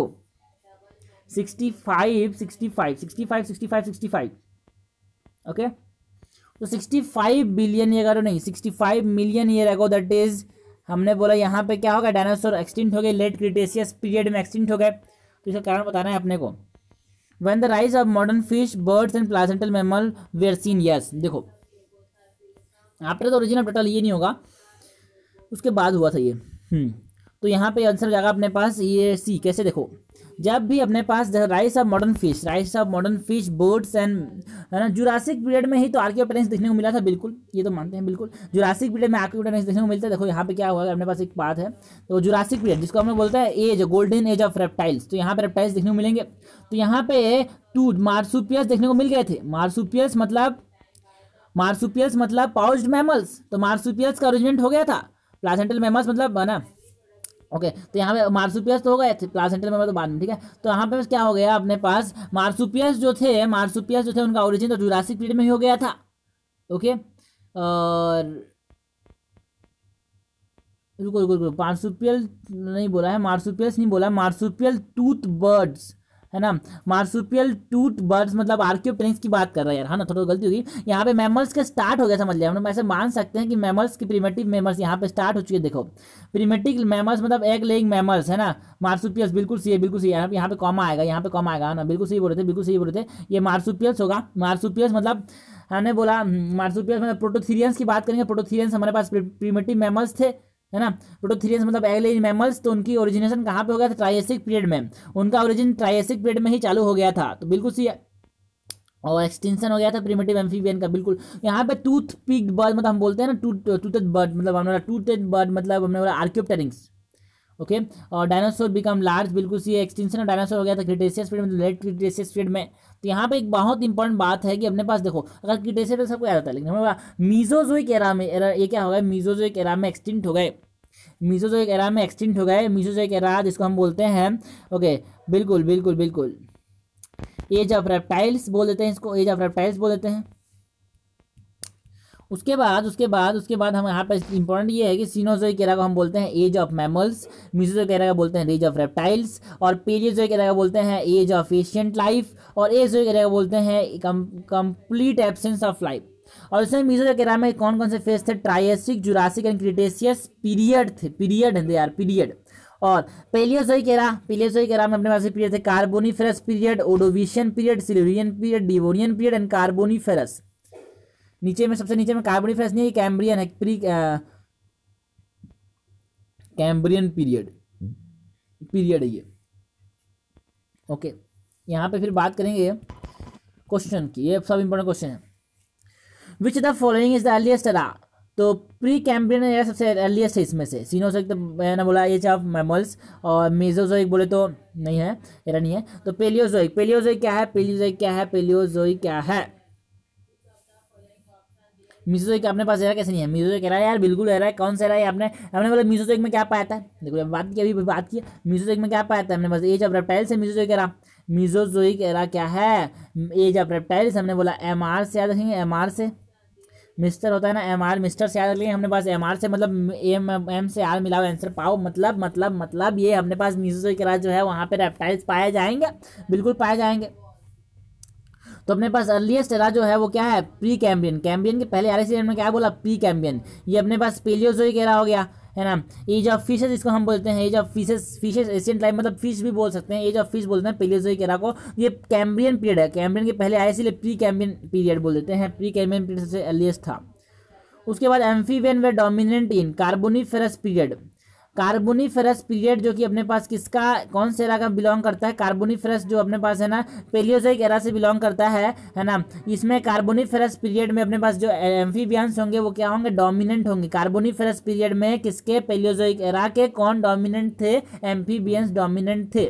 Speaker 1: 65। ओके तो 65 बिलियन ईयर नहीं, 65 million year ago, that is हमने बोला यहाँ पे क्या होगा, डायनासोर एक्सटिंक्ट हो गए, लेट क्रिटेशियस पीरियड में एक्सटिंक्ट हो गए। तो इसका कारण बताना है अपने को। When the rise of modern fish birds and placental mammal were seen. Yes देखो आपने तो ओरिजिनल टोटल ये नहीं होगा, उसके बाद हुआ था ये। तो यहाँ पे आंसर जाएगा अपने पास ये सी। कैसे, देखो जब भी अपने पास rise of modern fish birds and, है ना, जुरासिक पीरियड में ही तो आर्कियोपेटेंस देखने को मिला था, बिल्कुल ये तो मानते हैं, बिल्कुल जुरासिक पीरियड में आर्कियोपेटेंस देखने को मिलता है। देखो यहाँ पे क्या हुआ, अपने पास एक बात है, तो जुरासिक पीरियड जिसको हम लोग बोलते हैं age, golden age of reptiles, तो यहाँ पे रेप्टाइल्स देखने को मिलेंगे। तो यहाँ पे 2 मार्सुपियल्स देखने को मिल गए थे। मार्सुपियल्स मतलब पाउच्ड मैमल्स, तो मार्सुपियल्स का ओरिजिनेट हो गया था। प्लासेंटल मैमल्स मतलब, है ना, ओके तो यहाँ पे मार्सुपियल्स तो हो गए थे, प्लासेंटल मैमल तो बाद में, ठीक है। तो यहाँ पे क्या हो गया अपने पास, मार्सुपियल्स जो थे उनका ओरिजिन तो जुरासिक पीरियड में ही हो गया था। ओके और रुको मार्सुपियल नहीं बोला है, मार्सुपियल्स नहीं बोला, मार्सुपियल टूथ बर्ड्स, है ना, मार्सुपियल टूथ बर्ड्स मतलब आर्कियोपेटेंस की बात कर रहा है यार, है ना, थोड़ा गलती होगी यहाँ पे। मैमल्स के स्टार्ट हो गया, समझ लिया हम लोग। ऐसे मान सकते हैं कि मैमल्स की प्रीमेटिव मैमल्स यहाँ पे स्टार्ट हो चुके हैं। देखो प्रीमेटिव मैमल्स मतलब एग लेइंग मैमल्स, है ना, मार्सुपियल्स, बिल्कुल सही है, बिल्कुल सही है। यहाँ पे कॉमा आएगा, यहाँ पे कॉमा आएगा ना, बिल्कुल सही बोल रहे थे, ये मार्सुपियल्स होगा। मार्सुपियल्स मतलब हमने बोला मार्सुपियल्स मतलब प्रोटोथीरियंस की बात करेंगे। प्रोटोथीरियंस हमारे पास प्रीमेटिव मैमल्स थे, है ना। प्रोटोथीरियंस मतलब एगलेइन मैमल्स, तो उनकी ओरिजिनेशन कहाँ पे हो गया था, ट्रायसिक पीरियड में। उनका ओरिजिन ट्रायसिक पीरियड में ही चालू हो गया था, तो बिल्कुल सही है। और एक्सटेंशन हो गया था प्रीमेटिव एम्फीबियन का, बिल्कुल। यहाँ पे टूथ पिक्ड बर्ड मतलब हम बोलते हैं ना, टूथेड बर्ड मतलब हमने टूथेड बर्ड मतलब हमने बोला आर्कियोप्टेरिक्स। ओके और डायनासोर बिकम लार्ज, बिल्कुल सी एक्सटेंशन ऑफ डायनासोर हो गया था क्रिटेशियस पीरियड में, लेट क्रिटेशियस पीरियड में। तो यहाँ पे एक बहुत इंपॉर्टेंट बात है कि अपने पास देखो, अगर क्रिटेशियस पे सबको याद आता है, लेकिन हमारा मीजोजोइक एरा में, ये क्या हो गया, मीजोजोइक एरा में एक्सटिंक्ट हो गए, मीजोजोइक एरा में एक्सटिंक्ट हो गए। मीजोजोइक एरा जिसको हम बोलते हैं, ओके बिल्कुल एज ऑफ रेप्टाइल्स बोल देते हैं इसको, एज ऑफ रेप्टाइल्स बोल देते हैं। उसके बाद हम यहाँ पे इंपॉर्टेंट ये है कि सीनोजोइक एरा को हम बोलते हैं age of mammals, Mesozoic era का बोलते हैं एज ऑफ रेप्टाइल्स, और पेलियोजोइक एरा का बोलते हैं एज ऑफ एशियंट लाइफ, और एजोइक एरा का बोलते हैं कंप्लीट एब्सेंस ऑफ लाइफ। और इसमें मीजोजोइक एरा में कौन कौन से फेज थे, Triassic, Jurassic and Cretaceous period थे, पीरियड। और पेलियोजोइक एरा में अपने पास पीरियड थे, Carboniferous period, Ordovician period, Silurian period, Devonian period and Carboniferous. नीचे में सबसे नीचे में कार्बोनिफेरस नहीं है, कैम्ब्रियन है, प्री कैम्ब्रियन पीरियड है ये। ओके यहाँ पे फिर बात करेंगे क्वेश्चन की, ये सब इंपॉर्टेंट क्वेश्चन है। Which the following is the earliest era, तो प्री कैम्ब्रियन एरा सबसे अर्लीस्ट है इसमें से। सीनोजोइक तो मैंने बोला एज ऑफ मैमल्स, और मेसोजोइक बोले तो नहीं है, एरा नहीं है। तो पेलियोजोइक, पेलियोजोइक क्या है, पेलियोजोइक क्या है, पेलियोजोइक क्या है। मीसोजोइक अपने पास एरा कैसे नहीं है, मीसोजोइक एरा यार बिल्कुल एरा है। कौन सा एरा है आपने बोला मीसोजोइक में क्या पाया था, देखो बात की, अभी बात की मीसोजोइक में क्या पाया था हमने, बस एज ऑफ रेप्टाइल्स है मीसोजोइक एरा। मीसोजोइक एरा क्या है, एज ऑफ रेप्टाइल्स। हमने बोला एमआर से याद रखेंगे, एमआर से मिस्टर होता है ना, एमआर मिस्टर से याद रख लेंगे हमने पास एमआर से, मतलब एम से आर मिलाओ आंसर पाओ, मतलब ये हमने पास मीसोजोइक एरा जो है वहाँ पे रेप्टाइल्स पाए जाएंगे, बिल्कुल पाए जाएंगे। तो अपने पास अर्लीस्ट एरा जो है वो क्या है, प्री कैम्ब्रियन। कैम्ब्रियन के पहले आर में क्या बोला, प्री कैम्ब्रियन। ये अपने पास पेलियोजोइक एरा हो गया, है ना। एज ऑफ फिशेस इसको हम बोलते हैं, age of fishes, fishes ancient time मतलब फिश भी बोल सकते हैं, एज ऑफ फिश बोलते हैं पेलियोजोइक एरा को। ये कैम्ब्रियन पीरियड है, कैम्ब्रियन के पहले आए इसलिए प्री कैम्ब्रियन पीरियड बोल देते हैं, प्री कैम्ब्रियन पीरियड सबसे अर्लीस्ट था। उसके बाद amphibian were dominant in Carboniferous period. Carboniferous period जो कि अपने पास किसका, कौन से एरा का बिलोंग करता है, कार्बोनिफेरस जो अपने पास है ना पेलियोजोइक एरा से बिलोंग करता है ना। इसमें कार्बोनिफेरस पीरियड में अपने पास जो एम्फीबियंस होंगे वो क्या होंगे, डोमिनेंट होंगे। कार्बोनिफेरस पीरियड में किसके, पेलियोजोइक एरा के कौन डोमिनेंट थे, एम्फीबियंस डोमिनेंट थे।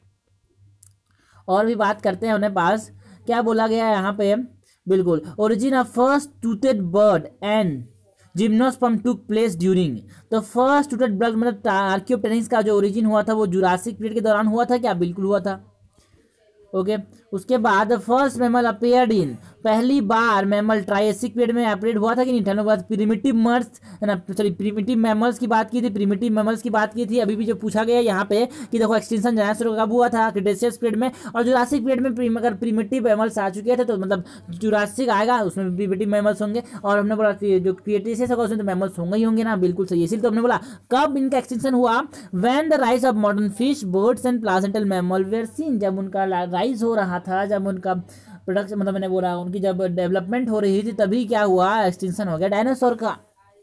Speaker 1: और भी बात करते हैं अपने पास, क्या बोला गया है यहाँ पे, बिल्कुल origin of first toothed bird and gymnosperm took place during. तो फर्स्ट टूथेड बर्ड मतलब आर्कियोप्टेरिक्स का जो ओरिजिन हुआ था वो जुरासिक पीरियड के दौरान हुआ था क्या, बिल्कुल हुआ था। ओके उसके बाद फर्स्ट मैमल अपीयर्ड इन, पहली बार मैमल ट्रायसिक पीरियड में अपीयर्ड हुआ था कि नहीं। ठंडों के बाद प्रिमिटिव मर्स है ना, सॉरी प्रिमिटिव मैमल्स की बात की थी, प्रिमिटिव मैमल्स की बात की थी। अभी भी जो पूछा गया यहाँ पे कि देखो एक्सटिंक्शन डायनासोर कब हुआ था, क्रिटेशियस पीरियड में, और जुरासिक पीरियड में अगर प्रिमिटिव मैमल्स आ चुके थे तो मतलब जुरासिक आएगा उसमें प्रिमिटिव मैमल्स होंगे। और हमने बोला जो क्रिटेशियस होगा उसमें तो मैमल्स होंगे ही होंगे ना, बिल्कुल सही। इसीलिए तो हमने बोला कब इनका एक्सटिंक्शन हुआ, when the rise of modern fish birds and placental mammal were seen, जब उनका राइज हो रहा था, जब उनका प्रोडक्शन मतलब मैंने बोला उनकी जब डेवलपमेंट हो रही थी तभी क्या हुआ, एक्सटिंक्शन हो गया डायनासोर का।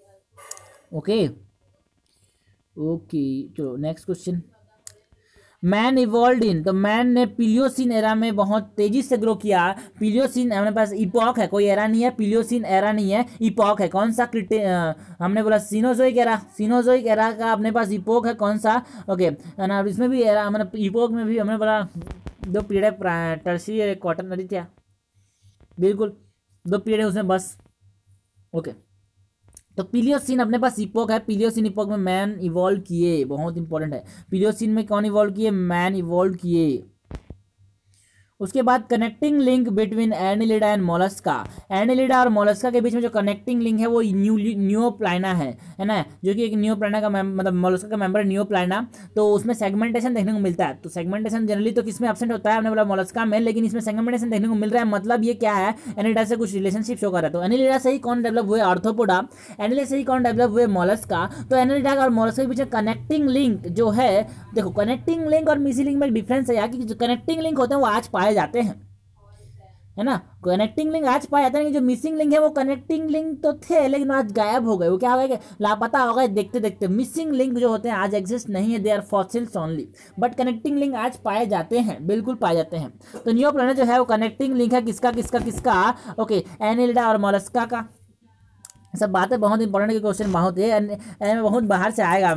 Speaker 1: ओके ओके चलो next question. Man evolve in, तो मैन ने पिलियोसिन एरा में बहुत तेजी से ग्रो किया। पिलियोसिन हमारे पास इपॉक है, कोई एरा नहीं है, पिलियोसिन एरा नहीं है, इपॉक है। कौन सा हमने बोला सीनोजोइक एरा, सीनोजोइक एरा का अपने पास इपॉक है कौन सा, ओके ना। इसमें भी एरा मतलब इपॉक में भी हमने बोला दो पीरियड है, टर्शियरी कॉटन नदी था, बिल्कुल दो पीरियड है उसमें बस। ओके तो पिलियोसिन अपने पास इपोक है, पिलियोसिन इपोक में मैन इवॉल्व किए, बहुत इंपॉर्टेंट है। पिलियोसिन में कौन इवॉल्व किए, मैन इवॉल्व किए। उसके बाद connecting link between Annelida and Mollusca, Annelida और मोलस्का के बीच में जो कनेक्टिंग लिंक है वो नियोप्लाइना है ना, जो कि एक नियोप्लाइना का मतलब मोलस्का का मेंबर नियोप्लाइना। तो उसमें सेगमेंटेशन देखने को मिलता है। तो सेगमेंटेशन जनरली तो किसमें एब्सेंट होता है, हमने बोला मोलस्का में, लेकिन इसमें सेगमेंटेशन देखने को मिल रहा है। मतलब ये क्या है, एनिलिडा से कुछ रिलेशनशिप शो कर रहा है। तो एनिलिडा से ही कौन डेवलप हुए, आर्थ्रोपोडा, एनिलिडा से ही कौन डेवलप हुए, मोलस्का। तो एनिलिडा और मोलस्का के बीच में कनेक्टिंग लिंक जो है, देखो कनेक्टिंग लिंक और मिसिंग लिंक में डिफरेंस है यहाँ की। जो कनेक्टिंग लिंक होते हैं वो आज पाए जाते हैं, है ना, कनेक्टिंग लिंक आज पाए जाते हैं। जो मिसिंग लिंक है वो कनेक्टिंग लिंक तो थे लेकिन आज गायब हो गए, वो क्या हो गए, लापता हो गए देखते देखते। मिसिंग लिंक जो होते हैं आज एग्जिस्ट नहीं है, they are fossils only, but connecting link आज पाए जाते हैं, बिल्कुल पाए जाते हैं। तो नियोप्लाइना जो है वो कनेक्टिंग लिंक है किसका किसका किसका, ओके एनिलिडा और मोलस्का का। सब बातें बहुत इंपॉर्टेंट के क्वेश्चन बहुत है, बहुत बाहर से आएगा।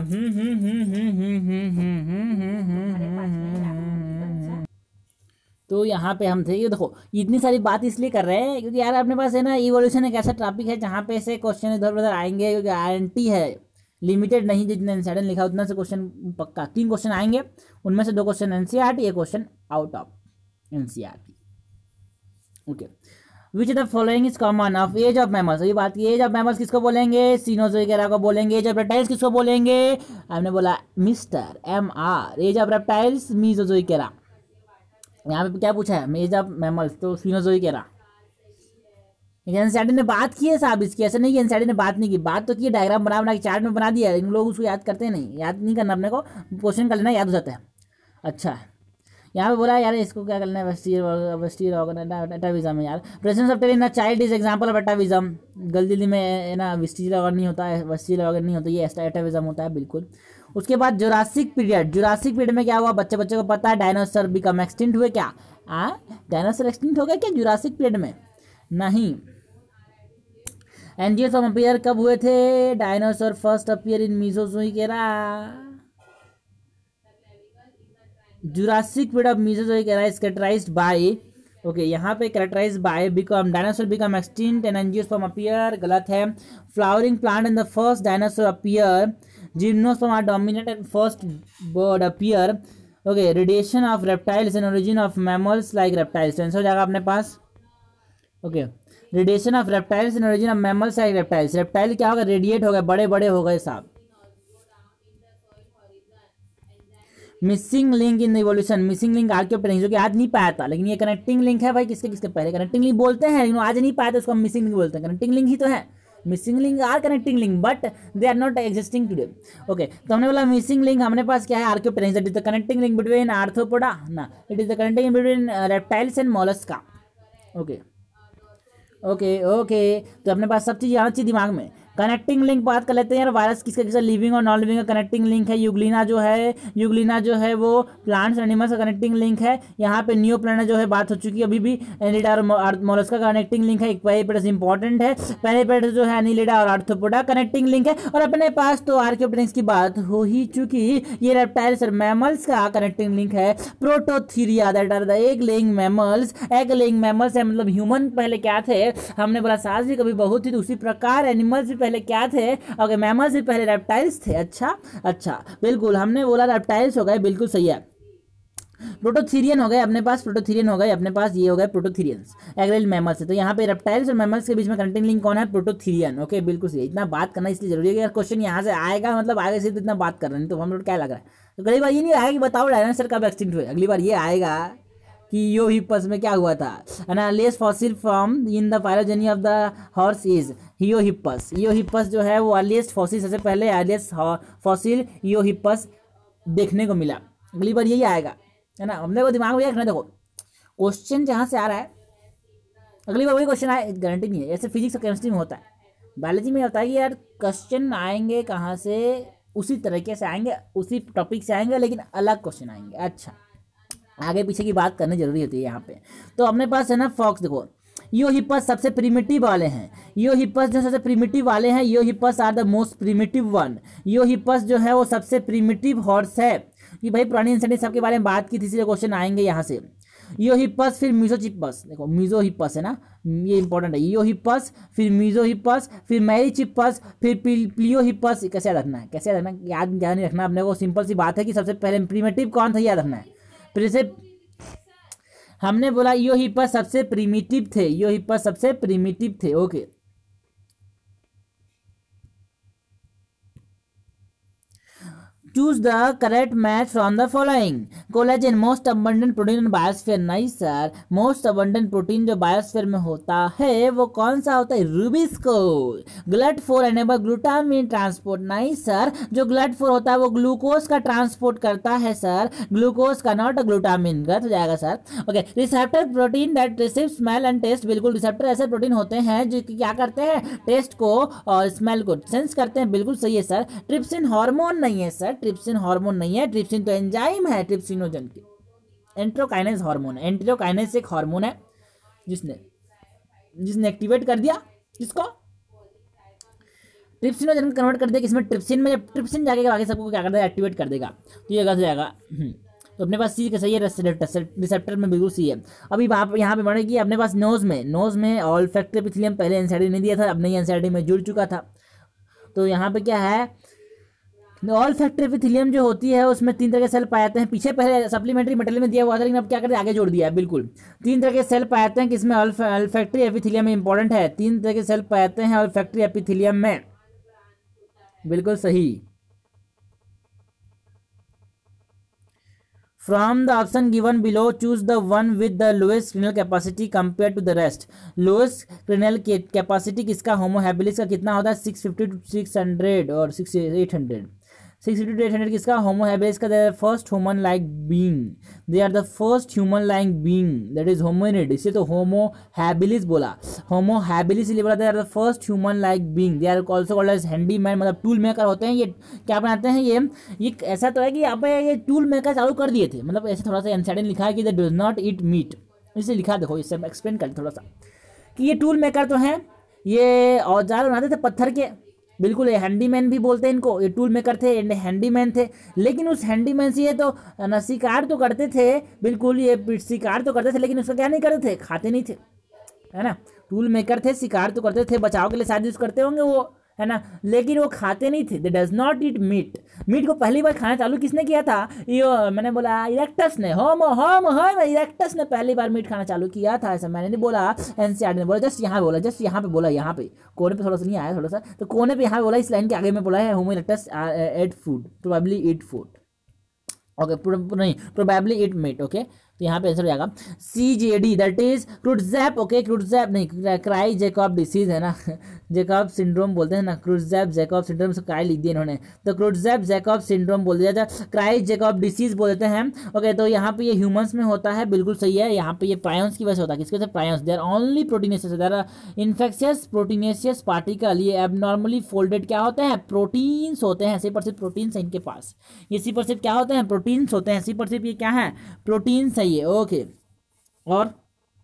Speaker 1: तो यहाँ पे हम थे, ये देखो इतनी सारी बात इसलिए कर रहे हैं क्योंकि यार अपने पास है ना इवोल्यूशन एक ऐसा टॉपिक है जहाँ पे से क्वेश्चन इधर उधर आएंगे, क्योंकि गारंटी है लिमिटेड नहीं, जितना एनसीईआरटी लिखा उतना से क्वेश्चन पक्का 3 क्वेश्चन आएंगे, उनमें से 2 क्वेश्चन एनसीईआरटी, एक question out of NCERT. Okay which the following is common of age of mammals. ये बात की एज ऑफ मैमल्स किसको बोलेंगे, सीनोजोइक एरा को बोलेंगे। एज ऑफ रेप्टाइल्स किसको बोलेंगे, हमने बोला mister MR। Age of reptiles Mesozoic era. यहाँ पे क्या पूछा है, एज ऑफ मैमल्स, तो सीनोजोइक एरा। एनसीईआरटी ने बात की है साहब इसकी, ऐसा नहीं कि एनसीईआरटी ने बात नहीं की, बात तो की, डायग्राम बना बना के चार्ट में बना दिया है। इन लोग उसको याद करते नहीं, याद नहीं करना अपने को, क्वेश्चन कर लेना याद हो जाता है। अच्छा यहाँ पे बोला यार इसको क्या करना है, वेस्टियर ऑर्गन एटाविज्म है यार। Presence of tail in a child is example of atavism. जल्दी में है ना वेस्टियर ऑर्गन नहीं होता है, वेस्टियर ऑर्गन नहीं होता, ये एटाविज्म होता है बिल्कुल। उसके बाद जुरासिक पीरियड, जुरासिक पीरियड में क्या हुआ, बच्चे को पता है, डायनासोर बिकम एक्सटिंक्ट हुए क्या, डायनासोर एक्सटिंक्ट हो गया क्या जुरासिक पीरियड में, नहीं। एंजियोस्पर्म अपीयर कब हुए थे? Dinosaur first appear in Mesozoic era, Jurassic period of Mesozoic era is characterised by, okay यहाँ पे characterised by become dinosaur become extinct and angiosperm appear, गलत है। Flowering plant in the first dinosaur appear, gymnosperm are dominate and first bird appear, okay. Radiation of reptiles and origin of mammals like reptiles, answer हो जाएगा अपने पास, okay. Radiation of reptiles and origin of mammals like reptiles, reptile क्या होगा? Radiate हो गए, बड़े बड़े हो गए साहब। Missing link in evolution, missing link Archaeopteryx जो कि आज नहीं पाया था, लेकिन ये कनेक्टिंग लिंक है भाई, किसके किसके पहले कनेक्टिंग लिंक बोलते हैं, लेकिन आज नहीं पाया था उसको हम मिसिंग लिंक बोलते हैं, कनेक्टिंग लिंक ही तो है। Missing link are connecting link but they are not existing today, okay. तो हमने बोला मिसिंग लिंक हमने पास क्या है? Archaeopteryx, that is the connecting link between Arthropoda ना, it is the connecting link between reptiles and Mollusca, okay okay okay. तो अपने पास सब चीज़ आना चाहिए दिमाग में। कनेक्टिंग लिंक बात कर लेते हैं यार, वायरस किसके किसके लिविंग और नॉन लिविंग का कनेक्टिंग लिंक है। यूग्लिना जो है वो प्लांट्स एनिमल्स का कनेक्टिंग लिंक है। यहाँ पे नियोप्लाना जो है बात हो चुकी है अभी भी। एनिलिडा और मोलस्का का कनेक्टिंग लिंक है, एक पेरिपेटस इंपॉर्टेंट है। पेरिपेटस जो है एनिलिडा और आर्थ्रोपोडा कनेक्टिंग लिंक है। और अपने पास तो आर्कियोप्टेरिक्स की बात हो ही चुकी, ये रेप्टाइल्स और मैमल्स का कनेक्टिंग लिंक है Prototheria, that are the egg laying mammals. Egg laying mammals है मतलब ह्यूमन पहले क्या थे, हमने बोला सास भी कभी बहुत थी, तो उसी प्रकार एनिमल्स भी पहले क्या थे, ओके मैमल्स भी पहले रेप्टाइल्स थे। अच्छा बिल्कुल, हमने बोला रेप्टाइल्स हो गए, बिल्कुल सही है। प्रोटोथीरियन हो गए अपने पास, प्रोटोथीरियन हो गए अपने पास, ये हो गए प्रोटोथीरियंस, एग्रेल मैमल्स है। तो यहाँ पे रेप्टाइल्स और मैमल्स के बीच में कनेक्टिंग लिंक कौन है? प्रोटोथीरियन, ओके बिल्कुल सही। इतना बात करना इसलिए जरूरी है कि यार क्वेश्चन यहाँ से आएगा, मतलब आगे से इतना बात कर रहे हैं तो हम लोग क्या लग रहा है। तो अगली बार ये नहीं आएगा कि बताओ डायनासोर कब एक्सटिंक्ट हुए, अगली बार ये आएगा कि ईओहिपस में क्या हुआ था। An earliest fossil form in the phylogeny of the horse is Eohippus. Eohippus जो है वो अर्लीस्ट फॉसिल, सबसे पहले अर्लीस्ट फॉसिल ईओहिपस देखने को मिला। अगली बार यही आएगा, है ना। हमने को दिमाग में रखना, देखो क्वेश्चन जहाँ से आ रहा है अगली बार वही क्वेश्चन आए, गारंटी नहीं है। ऐसे फिजिक्स और केमिस्ट्री में होता है, बायोलॉजी में होता है कि यार क्वेश्चन आएंगे कहाँ से, उसी तरीके से आएंगे, उसी टॉपिक से आएंगे, लेकिन अलग क्वेश्चन आएंगे। अच्छा, आगे पीछे की बात करनी जरूरी होती है यहाँ पे। तो अपने पास है ना फॉक्स, देखो ईओहिपस सबसे प्रिमिटिव वाले हैं। ईओहिपस जो सबसे प्रिमिटिव वाले हैं, eohippus are the most primitive one. Eohippus जो है वो सबसे प्रिमिटिव हॉर्स है। कि भाई पुरानी इंसेंटिव सबके बारे में बात की थी, इसलिए क्वेश्चन आएंगे यहाँ से। ईओहिपस फिर मीजोचिपस, देखो मीजोहिपस है ना, ये इंपॉर्टेंट है। ईओहिपस फिर मीजोहिपस फिर मैरीचिपस फिर प्लियोहिपस। कैसे याद रखना है, कैसे याद रखना, याद नहीं रखना अपने को, सिंपल सी बात है कि सबसे पहले प्रिमिटिव कौन था याद रखना है। फिर से हमने बोला ईओहिपस सबसे प्रिमिटिव थे, ईओहिपस सबसे प्रिमिटिव थे, okay. Choose the correct match from the following. Collagen most abundant protein in biosphere, nice sir. Most abundant protein जो biosphere में होता है वो कौन सा होता है? RuBisCO. GLUT4 enable glutamine transport, nice sir. जो GLUT4 होता है वो ग्लूकोज का ट्रांसपोर्ट करता है सर, ग्लूकोज का, नॉट ग्लूटामिन। गलत हो जाएगा सर, okay. Receptor protein that receive smell and taste, बिल्कुल रिसेप्टर ऐसे प्रोटीन होते हैं जो क्या करते हैं, टेस्ट को और स्मेल को सेंस करते हैं, बिल्कुल सही है सर। ट्रिप्सिन हार्मोन नहीं है सर, ट्रिप्सिन हार्मोन नहीं है, ट्रिप्सिन तो एंजाइम है ट्रिप्सिनोजन की। एंट्रोकाइनेज हार्मोन है, एंट्रोकाइनेज एक हार्मोन है जिसने एक्टिवेट कर दिया, जिसको ट्रिप्सिनोजन कन्वर्ट कर दिया किसमें, ट्रिप्सिन में। जब ट्रिप्सिन जाके बाकी सबको क्या कर देगा, एक्टिवेट कर देगा, तो ये गलत हो जाएगा। तो अपने पास सी का सही है, रिसेप्टर में बिल्कुल सी है। अभी आप यहाँ पे बढ़ेगी अपने पास नोज में ऑल्फैक्टरी एपिथेलियम, पहले एनसाइडी नहीं दिया था, अब नई एनसाइडी में जुड़ चुका था। तो यहाँ पे क्या है, ऑल्फैक्टरी एपिथेलियम जो होती है उसमें 3 तरह के सेल पाए जाते हैं। पीछे पहले सप्लीमेंट्री मटेरियल में दिया हुआ था, लेकिन अब क्या करते हैं, आगे जोड़ दिया है। बिल्कुल 3 तरह के सेल पाए जाते हैं, किसमें, ऑल्फैक्टरी एपिथेलियम में। इंपॉर्टेंट है, 3 तरह के सेल पाए जाते हैं ऑल्फैक्टरी एपिथेलियम में, बिल्कुल सही। From the option given below, choose the one with the lowest cranial capacity compared to the rest. Lowest cranial capacity किसका, होमो हैबिलिस का कितना होता है, 650 to 600 और 800। 650 to 800 किसका, होमो हैबिलिस का। They are first human like being, they are the first human like being, that is hominid. इसे तो होमो हैबिलिस बोला, होमो हैबिलिस इसलिए बोला, they are the first human like being. They are also called as handyman, मतलब tool maker होते हैं। ये क्या बनाते हैं, ये ऐसा तो है कि यहाँ पे ये टूल मेकर चालू कर दिए थे, मतलब ऐसे थोड़ा सा एनसाइडन लिखा है कि they does not eat meat, इसे लिखा, देखो इससे एक्सप्लेन कर थोड़ा सा कि ये टूल मेकर तो हैं, ये औजार बनाते थे पत्थर के, बिल्कुल। ये हैंडीमैन भी बोलते हैं इनको, ये टूल मेकर थे, हैंडीमैन थे। लेकिन उस हैंडीमैन से ये तो ना शिकार तो करते थे, बिल्कुल ये शिकार तो करते थे, लेकिन उसका क्या नहीं करते थे, खाते नहीं थे, है ना। टूल मेकर थे, शिकार तो करते थे, बचाव के लिए शायद यूज करते होंगे वो, है ना, लेकिन वो खाते नहीं थे। They does not eat meat. Meat को पहली बार खाना चालू किसने किया था? ये मैंने बोला इरेक्टस ने, होमो होम होम इरेक्टस ने पहली बार मीट खाना चालू किया था। ऐसा मैंने नहीं बोला, एनसीईआरटी ने बोला, जस्ट यहाँ बोला, जस्ट यहाँ पे बोला, यहाँ पे कोने पे थोड़ा सा नहीं आया, थोड़ा सा तो कोने पे यहाँ बोला, इस लाइन के आगे में बोला है homo erectus ate food, probably eat food, okay, नहीं प्रोबेबली ईट मीट, ओके। तो यहाँ पे आंसर हो जाएगा CJD, that is Creutzfeldt, okay, Creutzfeldt नहीं, क्राई जैकब डिसीज है ना, जैकब सिंड्रोम बोलते हैं ना, क्रुट्ज़ेप जैकब सिंड्रोम से क्राई लिख दिया इन्होंने, तो क्रुट्ज़ेप जैकब सिंड्रोम बोल दिया जाता, क्राई जैकब डिसीज बोल देते हैं, ओके। तो यहाँ पे ये ह्यूमंस में होता है, बिल्कुल सही है। यहाँ पे ये प्रायंस की वजह से होता है, किसके वजह से? Prions, they are only proteinaceous, they are infectious proteinaceous particle, ये एबनॉर्मली फोल्डेड क्या होते हैं? प्रोटीन्स होते हैं, 80% प्रोटीन्स है इनके पास, ये 80% क्या होते हैं? प्रोटीन्स होते हैं, 80% ये क्या है? प्रोटीन्स है ये, ओके। और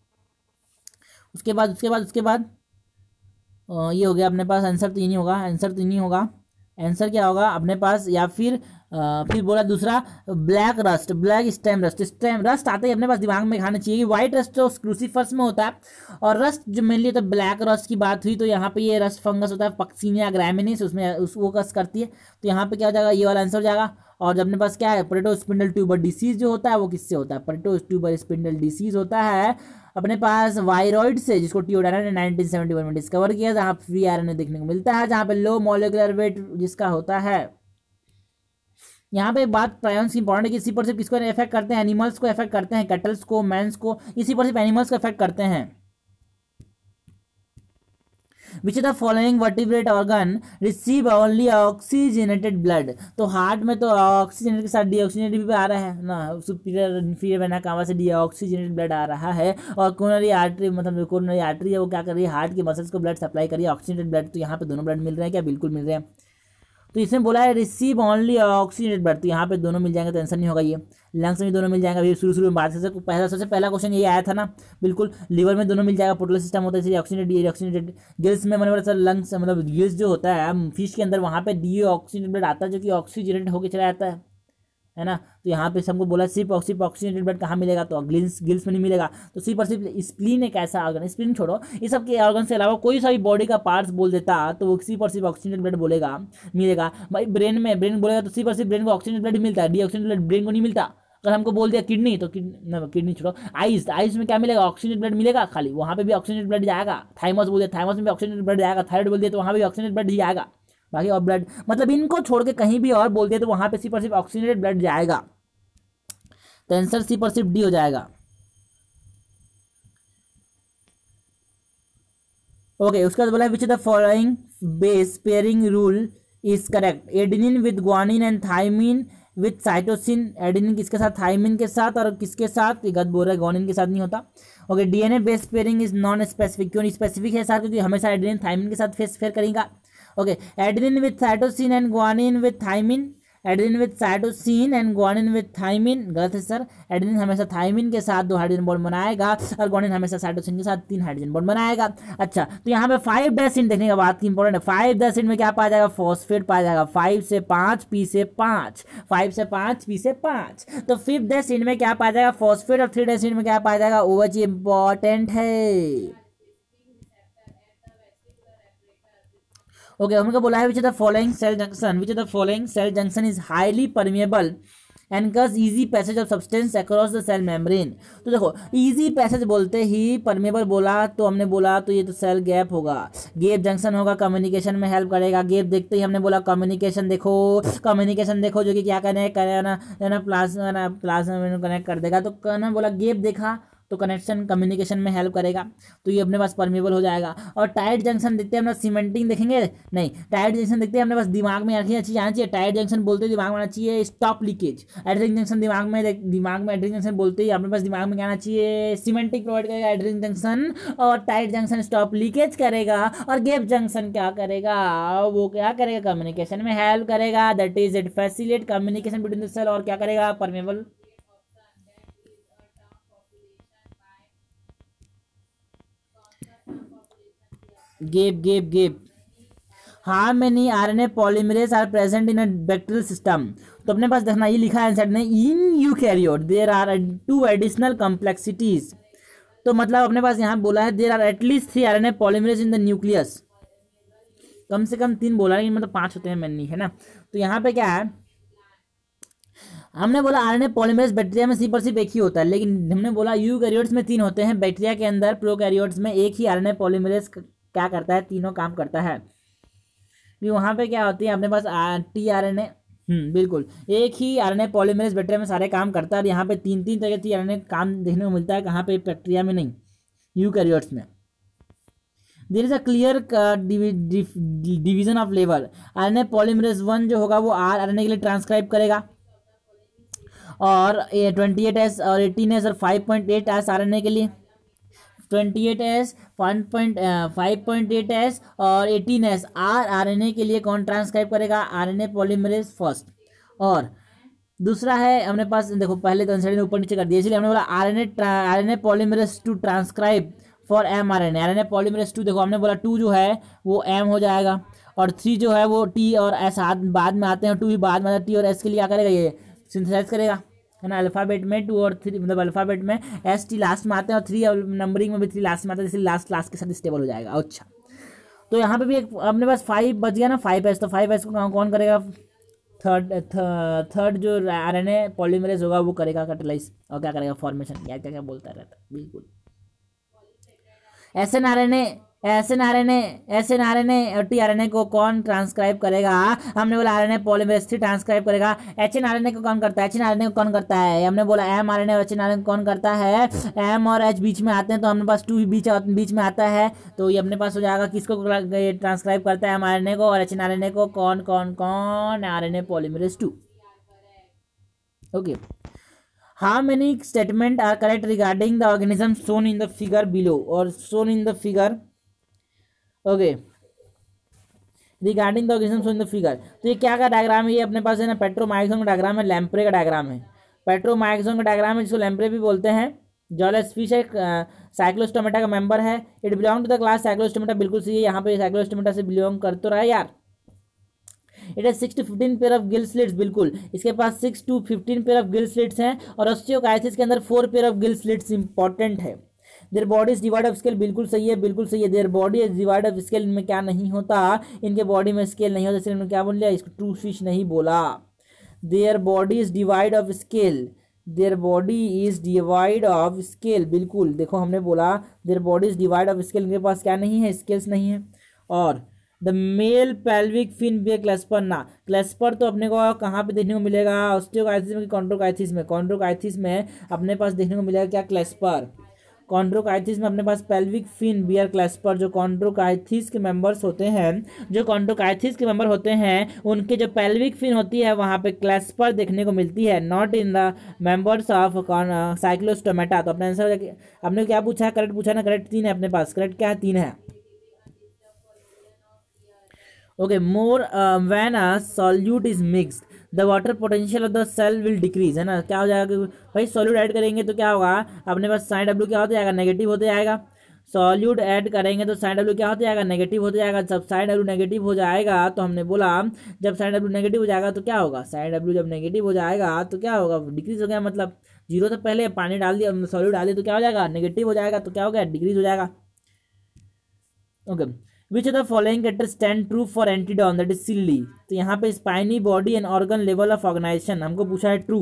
Speaker 1: उसके बाद ये हो गया अपने पास, आंसर तो ये नहीं होगा, आंसर तो नहीं होगा, आंसर क्या होगा अपने पास? या फिर बोला दूसरा black rust, black stem rust, stem rust आते ही अपने पास दिमाग में खाना चाहिए कि व्हाइट रस्ट तो क्रूसीफर्स में होता है, और रस्ट जो मेनली तो ब्लैक रस्ट की बात हुई, तो यहाँ पे ये रस्ट फंगस होता है पक्सीनिया ग्रामिनीस, उसमें वो कस करती है, तो यहाँ पे क्या हो जाएगा? ये वाला आंसर हो जाएगा। और जब अपने पास क्या है? परेटो स्पिंडल ट्यूबर डिसीज जो होता है वो किससे होता है? परेटो ट्यूबर स्पिंडल डिसीज होता है अपने पास वायरॉइड से, जिसको टियोडाना ने 1971 में डिस्कवर किया, जहाँ फ्री आयरन देखने को मिलता है, जहाँ पे लो मॉलिक्यूलर वेट जिसका होता है। यहाँ पे एक बात प्रायंस की इंपॉर्टेंट है कि इसी पर सिर्फ किसको इफेक्ट करते हैं? एनिमल्स को इफेक्ट करते हैं, कैटल्स को, मैंस को, इसी पर सिर्फ एनिमल्स को इफेक्ट करते हैं। Which the following vertebrate organ receive only oxygenated blood? तो हार्ट में तो ऑक्सीजनेटेड के साथ डीऑक्सीजनेटेड भी आ रहा है ना, सुपीरियर इन्फीरियर वेना कावा से डीऑक्सीजनेटेड ब्लड आ रहा है, और कोरोनरी आर्टरी, मतलब कोरोनरी आर्टरी है वो क्या कर रही है? हार्ट के मसल्स को ब्लड सप्लाई कर रही है, ऑक्सीजनेटेड ब्लड। तो यहाँ पे दोनों ब्लड मिल रहे हैं क्या? बिल्कुल मिल रहे हैं। तो इसमें बोला है रिसीव ओनली ऑक्सीजनेटेड ब्लड, तो यहाँ पे दोनों मिल जाएंगे, तो आंसर नहीं होगा ये। लंग्स में दोनों मिल जाएंगे, अभी शुरू में बात से सबसे पहला क्वेश्चन ये आया था ना, बिल्कुल। लिवर में दोनों मिल जाएगा, पोर्टल सिस्टम होता है इसलिए ऑक्सीजनेटेड। गिल्स में मैंने बोला सर लंग्स, मतलब गिल्स जो होता है फिश के अंदर, वहाँ पे डीऑक्सीजनेटेड ब्लड आता है, जो कि ऑक्सीजनेटेड होकर चला जाता है ना। तो यहाँ पे हमको बोला सिर्फ ऑक्सीजनेटेड ब्लड कहाँ मिलेगा? तो गिल्स में नहीं मिलेगा। तो सिर्फ और सिर्फ स्प्लीन एक ऐसा ऑर्गन, स्प्लीन छोड़ो, ये सब के ऑर्गन से अलावा कोई सा भी बॉडी का पार्ट्स बोल देता तो वो सिर्फ और सिर्फ ऑक्सीजनेटेड ब्लड बोलेगा, मिलेगा। भाई ब्रेन बोलेगा तो सिर्फ और सिर्फ ब्रेन को ऑक्सीजनेटेड ब्लड मिलता है, डीऑक्सीजनेटेड ब्लड ब्रेन को नहीं मिलता। अगर हमको बोल दिया किडनी, तो किडनी छोड़ो, आइज में क्या मिलेगा? ऑक्सीजनेटेड ब्लड मिलेगा खाली, वहाँ पे भी ऑक्सीजनेटेड ब्लड जाएगा। थाइमस बोल दिया, थाइमस में भी ऑक्सीजनेटेड ब्लड जाएगा। थायराइड बोल दिया तो वहाँ भी ऑक्सीजनेटेड ब्लड ही आएगा। बाकी और ब्लड, मतलब इनको छोड़ के कहीं भी और बोल दिया तो वहाँ पे सिर्फ और सिर्फ ऑक्सीजनेटेड ब्लड जाएगा। तो आंसर सिर्फ और सिर्फ डी हो जाएगा। ओके, उसके बाद बोला है which the following base pairing rule is correct? Adenine with guanine and thymine with cytosine. Adenine किसके साथ? थाइमिन के साथ। और किसके साथ? गलत बोल रहा है, ग्वानिन के साथ नहीं होता। Okay, DNA base pairing is non specific. क्यों नहीं स्पेसिफिक है सर? क्योंकि हमेशा एडेनिन थाइमिन के साथ फेस फेयर करेगा। Okay, adenine with cytosine and guanine with thymine, adenine with cytosine and guanine with thymine, गलत है सर। एडेनिन हमेशा थाइमिन के साथ 2 हाइड्रोजन बॉन्ड बनाएगा, और ग्वानिन हमेशा साइटोसिन के साथ 3 हाइड्रोजन बॉन्ड बनाएगा। अच्छा, तो यहाँ पे 5' देखने का बात की इंपॉर्टेंट है। 5' में क्या पाया जाएगा? फॉस्फेट पाया जाएगा। 5 से 5 P से 5, 5 से 5 P से 5। तो 5th में क्या पाया जाएगा? फॉस्फेट। और 3' में क्या पाया जाएगा? OH इंपॉर्टेंट है। ओके, हमको बोला है which the following cell junction is highly permeable and cause easy passage of substance across the cell membrane. तो देखो, इजी पैसेज बोलते ही परमेबल बोला, तो हमने बोला तो ये तो सेल गैप होगा, गैप जंक्शन होगा, कम्युनिकेशन में हेल्प करेगा। गैप देखते ही हमने बोला कम्युनिकेशन देखो, जो कि क्या कनेक्ट करे ना प्लाज्मा में कनेक्ट कर देगा। तो कहना बोला गैप देखा तो कनेक्शन कम्युनिकेशन में हेल्प करेगा, तो ये अपने पास परमेबल हो जाएगा। और टाइट जंक्शन देखते हैं, अपना सीमेंटिंग देखेंगे नहीं, टाइट जंक्शन देखते हैं अपने पास दिमाग में आना चाहिए। टाइट जंक्शन बोलते ही दिमाग में आना चाहिए स्टॉप लीकेज। एड्रिंग जंक्शन दिमाग में एड्रिंग जंक्शन बोलते ही अपने पास दिमाग में क्या आना चाहिए? सीमेंटिंग प्रोवाइड करेगा एड्रिंग जंक्शन, और टाइट जंक्शन स्टॉप लीकेज करेगा, और गैप जंक्शन क्या करेगा? वो क्या करेगा? कम्युनिकेशन में हेल्प करेगा। That is it facilitate communication between the cell. और क्या करेगा? Permeable. Gap how many RNA polymerase are present in a bacterial system. तो अपने पास देखना ये लिखा है आंसर ने, in eukaryote there are 2 additional complexities. तो मतलब अपने पास यहाँ बोला है there are at least 3 RNA polymerase in the nucleus. कम से कम 3 बोला है, मतलब 5 होते हैं मैनी, है ना। तो यहाँ पे क्या है, हमने बोला आरएनए पॉलीमरेज बैक्टीरिया में सिर्फ और सिर्फ एक ही होता है, लेकिन हमने बोला यूकैरियोट्स में 3 होते हैं, बैक्टीरिया के अंदर प्रोकैरियोट्स में एक ही आरएनए पॉलीमरेज क्या करता है, तीनों काम करता है। वहाँ पे क्या होती है अपने पास टी आरएनए, बिल्कुल एक ही आरएनए पॉलीमरेज बैक्टीरिया में सारे काम करता है, और यहाँ पे 3 तरह के आरएनए काम देखने को मिलता है, कहाँ पे, बैक्टीरिया में नहीं, यूकैरियोट्स में। There is a clear division of level. RNA polymerase 1 जो होगा वो आरएनए के लिए ट्रांसक्राइब करेगा, और 28S और 18S और 5.8S आरएनए के लिए, 28S 5.8S और 18S आरएनए के लिए कौन ट्रांसक्राइब करेगा, आरएनए पॉलीमरेज फर्स्ट। और दूसरा है अपने पास, देखो पहले तो आंसर ऊपर नीचे कर दिया, इसलिए हमने बोला RNA polymerase 2 transcribe for mRNA। RNA polymerase 2, देखो हमने बोला 2 जो है वो M हो जाएगा, और 3 जो है वो T और S बाद में आते हैं, 2 भी बाद में, T और S के लिए क्या करेगा, ये सिंथेसाइज करेगा, है ना। अल्फाबेट में 2 और 3, मतलब अल्फाबेट में ST लास्ट में आते हैं, और 3 नंबरिंग में भी 3 लास्ट में आता है, इसलिए लास्ट के साथ स्टेबल हो जाएगा। अच्छा, तो यहाँ पे भी एक अपने पास 5 बच गया ना, 5S। तो 5S को कौन करेगा, थर्ड जो आरएनए पॉलीमरेज होगा वो करेगा कैटालाइज, और क्या करेगा, फॉर्मेशन, क्या क्या बोलता रहता है, बिल्कुल। एसएनआरएनए और टीआरएनए को कौन ट्रांसक्राइब करेगा, हमने बोला आरएनए पॉलीमरेज 3 ट्रांसक्राइब करेगा। एचएनआरएनए को कौन करता है, एचएनआरएनए को कौन करता है, हमने बोला एमआरएनए और एचएनआरएनए कौन करता है, एम और एच बीच में आते हैं, तो हमने पास 2 बीच में आता है, तो ये अपने पास हो जाएगा, किसको ट्रांसक्राइब करता है, एमआरएनए को, और एचएनआरएनए को कौन RNA polymerase 2। Okay, how many statement are correct regarding the organism shown in the figure below, or shown in the figure, okay, regarding the organism shown in the figure। तो ये क्या का diagram है, ये अपने पास है ना पेट्रोमाइक्सोन का डायग्राम है, लैम्प्रे का डायग्राम है, पेट्रोमाइक्सोन का डायग्राम है, जिसको लैम्प्रे भी बोलते हैं। जॉलेस फिश है, साइक्लोस्टोमेटा का मेंबर है, it belong to the class cyclostomata, बिल्कुल सही है, यहाँ पे साइक्लोस्टोमेटा से बिलोंग कर तो रहा है यार। इट है 6 to 15 pair of gill slits, बिल्कुल इसके पास 6 to 15 pair of gill slits हैं, और ऑस्टियोकाइसिस के अंदर 4 pair of gill slits important है। Their body is divide of scale, बिल्कुल सही है, बिल्कुल सही है, their body is divide of scale, इनमें क्या नहीं होता, इनके बॉडी में स्केल नहीं होता, इसलिए इन्होंने क्या बोल लिया, इसको ट्रू फिश नहीं बोला। Their body is divide of scale, their body is divide of scale, बिल्कुल देखो हमने बोला their body is divide of scale, इनके पास क्या नहीं है, स्केल्स नहीं है। और the male pelvic fin bear clasper, ना क्लेस्पर तो अपने को कहाँ पे देखने को मिलेगा, ऑस्टियोकाइसिस में, कॉन्ड्रोकाइथिस में, कॉन्ड्रोकाइथिस में अपने पास देखने को मिलेगा क्या, क्लेस्पर। कॉन्ड्रोकाइथिस में अपने पास पेल्विक फिन बियर क्लेस्पर, जो कॉन्ड्रोकाइथिस के मेंबर्स होते हैं, जो कॉन्ड्रोकाइथिस के मेंबर होते हैं, उनके जो पेल्विक फिन होती है वहाँ पे क्लेस्पर देखने को मिलती है, not in the members of cyclostomata. तो अपने आंसर आपने क्या पूछा है, करेक्ट पूछा ना, करेक्ट 3 है अपने पास, करेक्ट क्या है, 3 है। Okay, more when a solute is mixed the water potential of the cell will decrease, है ना। क्या हो जाएगा कि भाई सॉल्यूट ऐड करेंगे तो क्या होगा, अपने पास साइन डब्ल्यू क्या होता जाएगा, नेगेटिव होते जाएगा। सॉल्यूट ऐड करेंगे तो साइन डब्ल्यू क्या होता जाएगा, नेगेटिव होते जाएगा। जब साइन डब्ल्यू नेगेटिव हो जाएगा तो हमने बोला जब साइन डब्ल्यू नेगेटिव हो जाएगा तो क्या होगा, साइन डब्ल्यू जब नेगेटिव हो जाएगा तो क्या होगा, डिक्रीज हो गया, मतलब 0 से पहले पानी डाल दिया, सॉल्यूट डाल दिया तो क्या हो जाएगा, नेगेटिव हो जाएगा, तो क्या हो गया, डिक्रीज हो जाएगा। Okay, which of the following character stand true for antedon, that is sea lily. तो यहाँ पे spiny body and organ level of organisation हमको पूछा है true.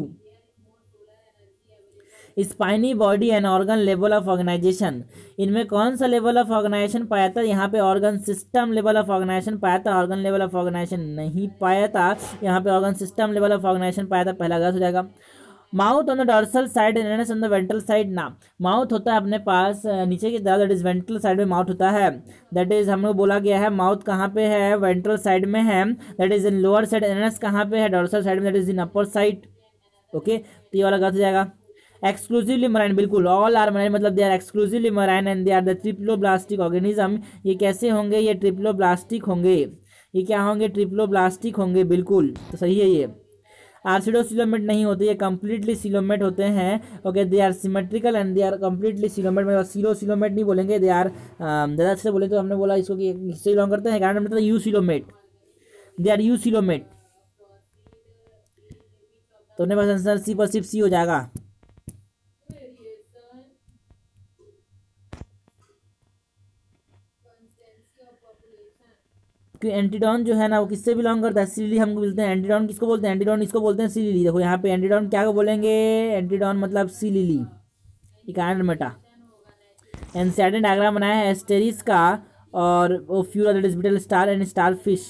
Speaker 1: Spiny body and organ level of organisation, इनमें कौन सा लेवल ऑफ ऑर्गेनाइजेशन पाया था, यहाँ पे organ system level of organisation पाया था, ऑर्गन लेवल ऑफ ऑर्गेनाइजेशन नहीं पाया था, यहाँ पे organ system level of organisation पाया था, पहला गलत हो जाएगा। Mouth on the dorsal side and anus on the ventral side, ना माउथ होता है अपने पास नीचे की तरफ, दैट इज वेंट्रल साइड में माउथ होता है, दैट इज हम लोग बोला गया है माउथ कहाँ पे है, वेंट्रल साइड में है, that is in lower side. Anus कहाँ पे है, डॉर्सल साइड में, that is in upper side. Okay, तो ये वाला गलत हो जाएगा। एक्सक्लूसिवली मराइन, बिल्कुल ऑल आर मराइन, मतलब they are exclusively marine and they are the triploblastic organism. ये कैसे होंगे, ये ट्रिप्लोब्लास्टिक होंगे, ये क्या होंगे, ट्रिप्लोब्लास्टिक होंगे, बिल्कुल तो सही है ये। आर्सिडोसिलोमेट नहीं होते, ये कंप्लीटली सिलोमेट होते हैं। Okay, they are symmetrical and they are completely coelomate, मतलब सिलोमेट नहीं बोलेंगे, दे आर ज़्यादा अच्छे से बोले तो हमने बोला इसको कि इससे बिलोंग करते हैं, कारण मतलब eucoelomate, they are eucoelomate. तो अपने पास आंसर सी पर सिर्फ सी हो जाएगा। कि एंटीडॉन जो है ना वो किससे बिलोंग करता है, सिलिली हमको बोलते हैं। एंटीडॉन किसको बोलते हैं, एंटीडॉन इसको बोलते हैं सिलिली। देखो यहाँ पे एंटीडॉन क्या को बोलेंगे, एंटीडॉन मतलब सिलिली, इकान मेटा। एंड सेकंड डायग्राम बनाया है एस्टेरिस का और वो फ्यूल ऑर्बिटल star and starfish.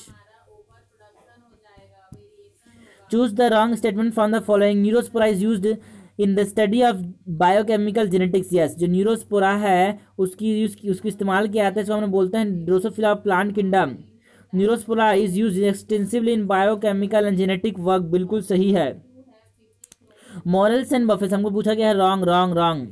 Speaker 1: Choose the wrong statement from the following. Neurospora is used in the study of biochemical genetics. Yes, जो न्यूरोस्पोरा है उसकी इस्तेमाल किया जाता है, इसको हम बोलते हैं drosophila plant kingdom. Neurospora is use extensively in biochemical and genetic work, बिल्कुल सही है। मॉरल्स एंड बफेट्स हमको पूछा गया है, रॉन्ग रॉन्ग रॉन्ग।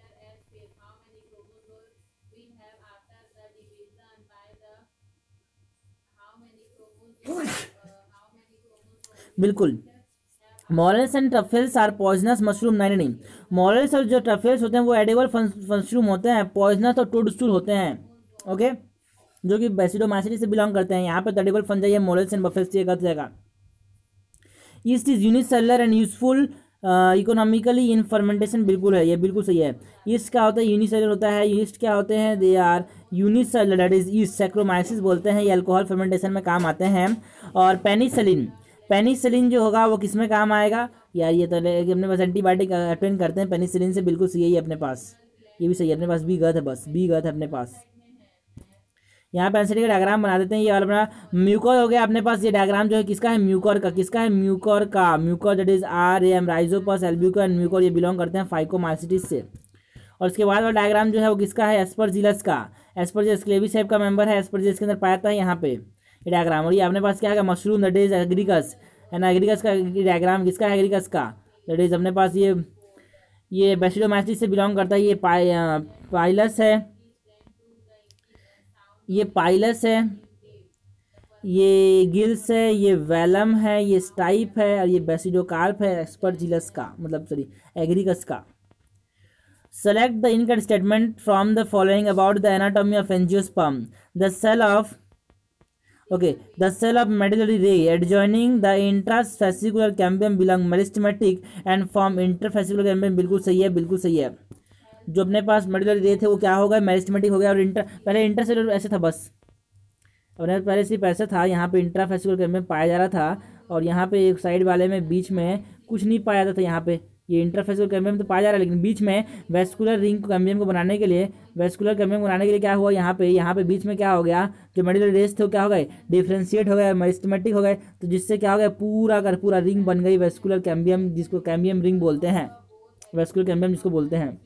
Speaker 1: बिल्कुल, morels and truffles are poisonous mushroom. नहीं नहीं, मॉरल्स और जो ट्रफल्स होते हैं वो एडिबल मशरूम होते हैं, पॉइजनस और टोडस्टूल होते हैं। ओके, जो कि बेसिडोमाइसिटी से बिलोंग करते हैं। यहाँ पे एडिबल फंजाई है, मॉरल्स एंड बफेट्स ये गलत जाएगा। Yeast is unicellular and useful economically in fermentation, बिल्कुल है, ये बिल्कुल सही है। ईस्ट क्या होता है, यूनिसेलुलर होता है। ईस्ट क्या होते हैं, they are unicellular, that is yeast. Saccharomyces बोलते हैं, ये अल्कोहल फर्मेंटेशन में काम आते हैं। और पेनिसिलिन, पेनिसिलिन जो होगा वो किस में काम आएगा यार, ये तो अपने पास एंटीबायोटिक अटेंड करते हैं पेनिसिलिन से, बिल्कुल सही है अपने पास, ये भी सही है अपने पास। बी गलत है, बस बी गलत है अपने पास। यहाँ पे एंसिडी का डायग्राम बना देते हैं। ये वाला अपना म्यूकोर हो गया अपने पास। ये डायग्राम जो है किसका है, म्यूकोर का। किसका है, म्यूकोर का। Mucor that is R M, rhizopus, albugo and mucor, ये बिलोंग करते हैं फाइकोमाइसिटिस से। और उसके बाद वाला डायग्राम जो है वो किसका है, एस्परजिलस का। एस्परजिलस क्लेवी शेप का मेंबर है, एस्परजिलस के अंदर पाया जाता है यहाँ पे ये डायग्राम। और ये अपने पास क्या है, मशरूम दैट इज एग्रिकस, है ना। एग्रिकस का डायग्राम किसका है, एग्रिकस का, दैट इज अपने पास ये बेसिडोमाइसिटिस से बिलोंग करता है। ये पाइलस है, ये पाइलस है, ये गिल्स है, ये वेलम है, ये स्टाइप है, और ये बेसिडोकार्प है एस्परजिलस का, मतलब सॉरी एग्रिकस का। Select the incorrect statement from the following about the anatomy of angiosperm. The cell of the cell of medullary ray adjoining the intrafascicular cambium belong meristematic and form interfascicular cambium, बिल्कुल सही है, बिल्कुल सही है। जो अपने पास medullary रे थे वो क्या हो गया, मेरिस्टेमेटिक हो गया। और पहले इंटरसेलुलर ऐसे था बस, और पहले सिर्फ ऐसा था, यहाँ पे इंट्राफेसिकुलर कैम्बियम पाया जा रहा था, और यहाँ पे एक साइड वाले में बीच में कुछ नहीं पाया जाता था। यहाँ पे ये इंट्राफेसिकुलर कैम्बियम तो पाया जा रहा है, लेकिन बीच में वेस्कुलर रिंग कैम्बियम को बनाने के लिए, वेस्कुलर कैम्बियम बनाने के लिए क्या हुआ, यहाँ पे बीच में क्या हो गया, जो मेडुलरी रेस थे वो क्या हो गए, डिफ्रेंशिएट हो गए, मेरिस्टेमेटिक हो गए। तो जिससे क्या हो गया, पूरा का पूरा रिंग बन गई वेस्कुलर कैम्बियम, जिसको कैम्बियम रिंग बोलते हैं, वेस्कुलर कैम्बियम जिसको बोलते हैं।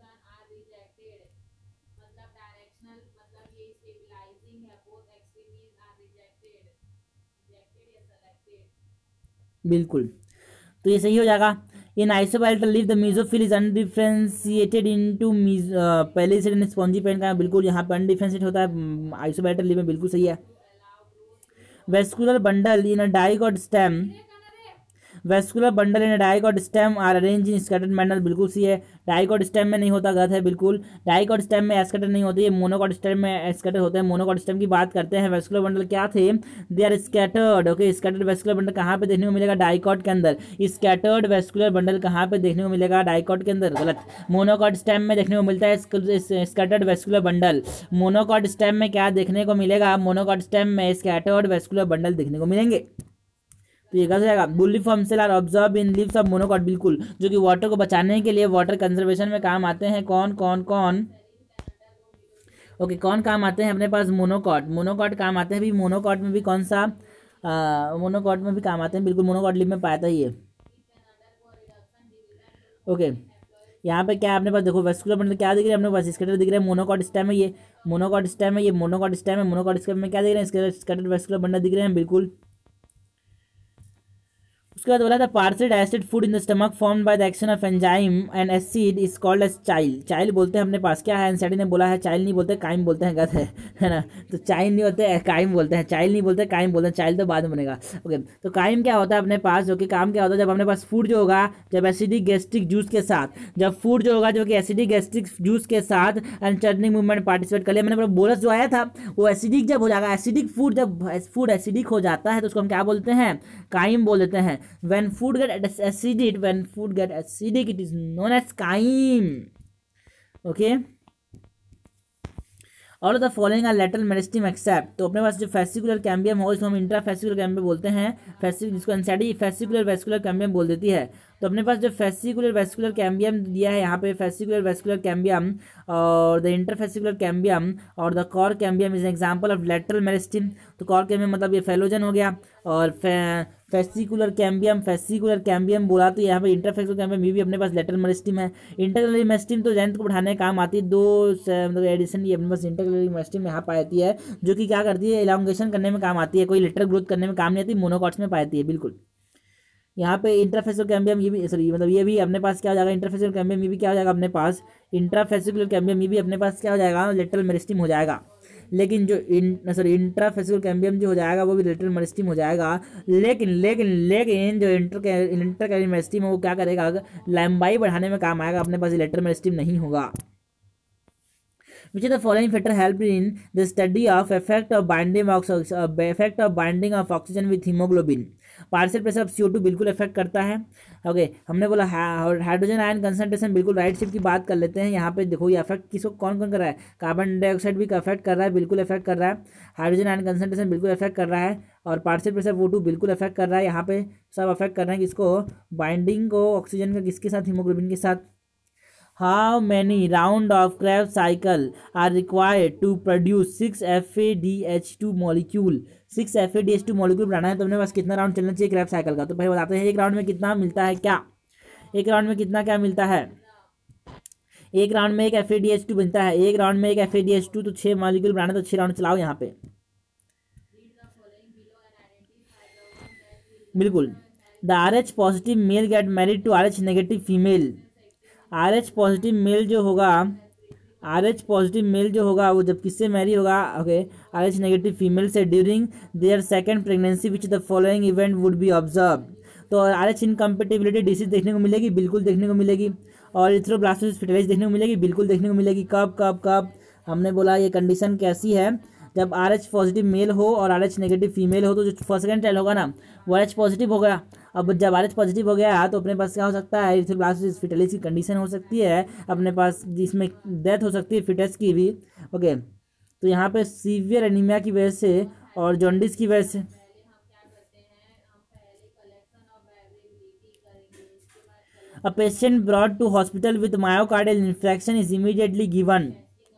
Speaker 1: बिल्कुल, तो ये सही हो जाएगा। In isobilateral leaf the mesophyll is undifferentiated into palisade and spongy पेन का, बिल्कुल यहाँ पर अनडिफरेंशिएट होता है आइसोबाइटल लीफ में, बिल्कुल सही है। Vascular bundle in a dicot stem, vascular bundle in dicot stem are arrange in scattered manner, बिल्कुल सही है। डाइगोट स्टेम में नहीं होता, गलत है बिल्कुल। डाइगोट स्टेम में स्कैटर नहीं होती है, मोनोकॉट स्टेम में स्कैटर होते हैं। मोनोकॉट स्टेम की बात करते हैं। वेस्कुलर बंडल क्या थे, they are scattered. Okay, scattered vascular bundle कहाँ पे देखने को मिलेगा, डाइकॉट के अंदर। स्कैटर्ड वेस्कुलर बंडल कहाँ पे देखने को मिलेगा, डाइकॉट के अंदर, गलत। मोनोकॉट स्टेम में देखने को मिलता है scattered vascular bundle. Monocot stem में क्या देखने को मिलेगा, मोनोकॉट स्टेम में स्कैटर्ड वेस्कुलर बंडल देखने को मिलेंगे। तो ये गलत जाएगा। Bulliform cell are observe in leaves of monocot, बिल्कुल, जो कि वाटर को बचाने के लिए, वाटर कंजर्वेशन में काम आते हैं। कौन कौन कौन, ओके, कौन काम आते हैं अपने पास, मोनोकॉट। मोनोकॉट काम आते हैं भी, मोनोकॉट में भी कौन सा, मोनोकॉट में भी काम आते हैं, बिल्कुल मोनोकॉट लीव में पाया था ये। ओके, यहाँ पे क्या अपने पास देखो, वेस्कुलर बंडल क्या दिख रहा है अपने पास, स्कैटर दिख रहा है, मोनोकॉट स्टेम है, ये मोनोकॉट स्टेम है, ये मोनोकॉट स्टेम है। मोनोकॉट स्टेम में क्या दिख रहे हैं, स्कैटर वेस्कुलर बंडल दिख रहे हैं, बिल्कुल। उसके बाद बोला था partial digested food in the stomach formed by the action of enzyme and acid is called as chyle. Chyle बोलते हैं अपने पास, क्या है एनसीईआरटी ने बोला है, चाइल नहीं बोलते काइम बोलते हैं, गलत है ना। तो चाइल नहीं होते काइम बोलते हैं, चाइल नहीं बोलते काइम बोलते हैं, चाइल तो बाद में बनेगा। ओके, तो काइम क्या होता है अपने पास, जो कि काम क्या होता है जब अपने पास फूड जो होगा जब एसिडिक गैस्ट्रिक जूस के साथ, जब फूड जो होगा जो कि एसिडिक गैस्ट्रिक जूस के साथ अनचर्निंग मूवमेंट पार्टिसिपेट कर लिया, मैंने बोलस जो आया था वो एसिडिक जब हो जाएगा, एसिडिक फूड जब फूड एसिडिक हो जाता है तो उसको हम क्या बोलते हैं, काइम बोल देते हैं। When food get acidic, when food get acidic it is known as chyme. Okay, all of the following are lateral meristem except, तो अपने पास जो फेसिकुलर कैम्बियम हो इसको हम इंट्राफेसिकुलर कैम्बियम बोलते हैं, जिसको एनसीईआरटी फेसिकुलर वेस्कुलर कैम्बियम बोल देती है। तो अपने पास जो फेसिकुलर वेस्कुलर कैम्बियम दिया है यहाँ पे, फेसिकुलर वेस्कुलर कैम्बियम और द इंटरफेसिकुलर कैम्बियम और the cork cambium is example of lateral meristem. तो कॉर कैम्बियम मतलब ये फेलोजन हो गया, और फेसिकुलर कैम्बियम बोला तो यहाँ पे इंटरफेसिकुलर कैम्बियम ये भी अपने पास लेटरल मेरिस्टेम है। इंटरकलरी मेरिस्टेम तो लेंथ को बढ़ाने का काम आती है, मतलब एडिशन ये अपने पास इंटरकलरी मेरिस्टेम यहाँ पाती है, जो कि क्या करती है इलांगेशन करने में काम आती है, कोई लेटरल ग्रोथ करने में काम नहीं आती, मोनोकॉट्स में पाती है। बिल्कुल, यहाँ पे इंट्राफेसिकुलर कैम्बियम ये भी सॉरी मतलब ये भी अपने पास क्या हो जाएगा, इंटरफेसिकुलर कैम्बियम ये भी क्या हो जाएगा अपने पास, इंट्राफेसिकुलर कैम्बियम ये भी अपने पास क्या हो जाएगा, लेटरल मेरिस्टेम हो जाएगा। लेकिन जो इंट्राफेसिकुलर कैम्बियम जो हो जाएगा वो भी लेटरल मेरिस्टेम हो जाएगा। लेकिन जो इंटरकैरी मेरिस्टेम है वो क्या करेगा, लंबाई बढ़ाने में काम आएगा, अपने पास लेटरल मेरिस्टेम नहीं होगा। Which of the following factor helped in the study of effect of binding of oxygen with hemoglobin? Partial pressure of CO2 बिल्कुल इफेक्ट करता है। ओके, हमने बोला हाइड्रोजन आयन कंसंट्रेशन, बिल्कुल राइट शिफ्ट की बात कर लेते हैं। यहाँ पे देखो ये अफेक्ट किसको कौन कौन कर रहा है, कार्बन डाइऑक्साइड भी अफेक्ट कर रहा है, बिल्कुल इफेक्ट कर रहा है। हाइड्रोजन आयन कंसंट्रेशन बिल्कुल इफेक्ट कर रहा है, और पार्शियल प्रेशर O2 बिल्कुल इफेक्ट कर रहा है। यहाँ पे सब अफेक्ट कर रहे हैं किसको, बाइंडिंग को ऑक्सीजन का किसके साथ, हीमोग्लोबिन के साथ। How many round of Krebs cycle are required to produce 6 FADH2 molecule? 6 FADH2 molecule बनाना है तो अपने पास कितना राउंड चलना चाहिए Krebs साइकिल का, तो भाई बताते हैं एक राउंड में कितना मिलता है, क्या एक राउंड में कितना क्या मिलता है, एक राउंड में एक FADH2 बनता है, एक राउंड में एक FADH2, तो 6 मॉलिक्यूल बनाना तो 6 राउंड चलाओ यहाँ पे। बिल्कुल, the RH positive male get married to RH negative female. RH positive male जो होगा, RH पॉजिटिव मेल जो होगा वो जब किससे मैरी होगा, ओके, RH नेगेटिव फीमेल से during their second pregnancy which the following event would be observe. तो RH इनकम्पेटिबिलिटी डिसीज देखने को मिलेगी, बिल्कुल देखने को मिलेगी, और इथ्रोब्लास्टोसिस फर्टिलाइज देखने को मिलेगी, बिल्कुल देखने को मिलेगी। कब कब कब हमने बोला ये कंडीशन कैसी है, जब RH पॉजिटिव मेल हो और RH नेगेटिव फीमेल हो, तो जो फर्स्ट सेकंड चाइल्ड होगा ना वो RH पॉजिटिव हो गया। अब जब RH पॉजिटिव हो गया तो अपने पास क्या हो सकता है, इथ्रोब्लास्टोसिस फर्टिलाइज की कंडीशन हो सकती है अपने पास, जिसमें डेथ हो सकती है फिटस की भी। ओके, तो यहाँ पे सीवियर एनीमिया की वजह से और जॉन्डिस की वजह से A patient brought to hospital with myocardial infarction is immediately given।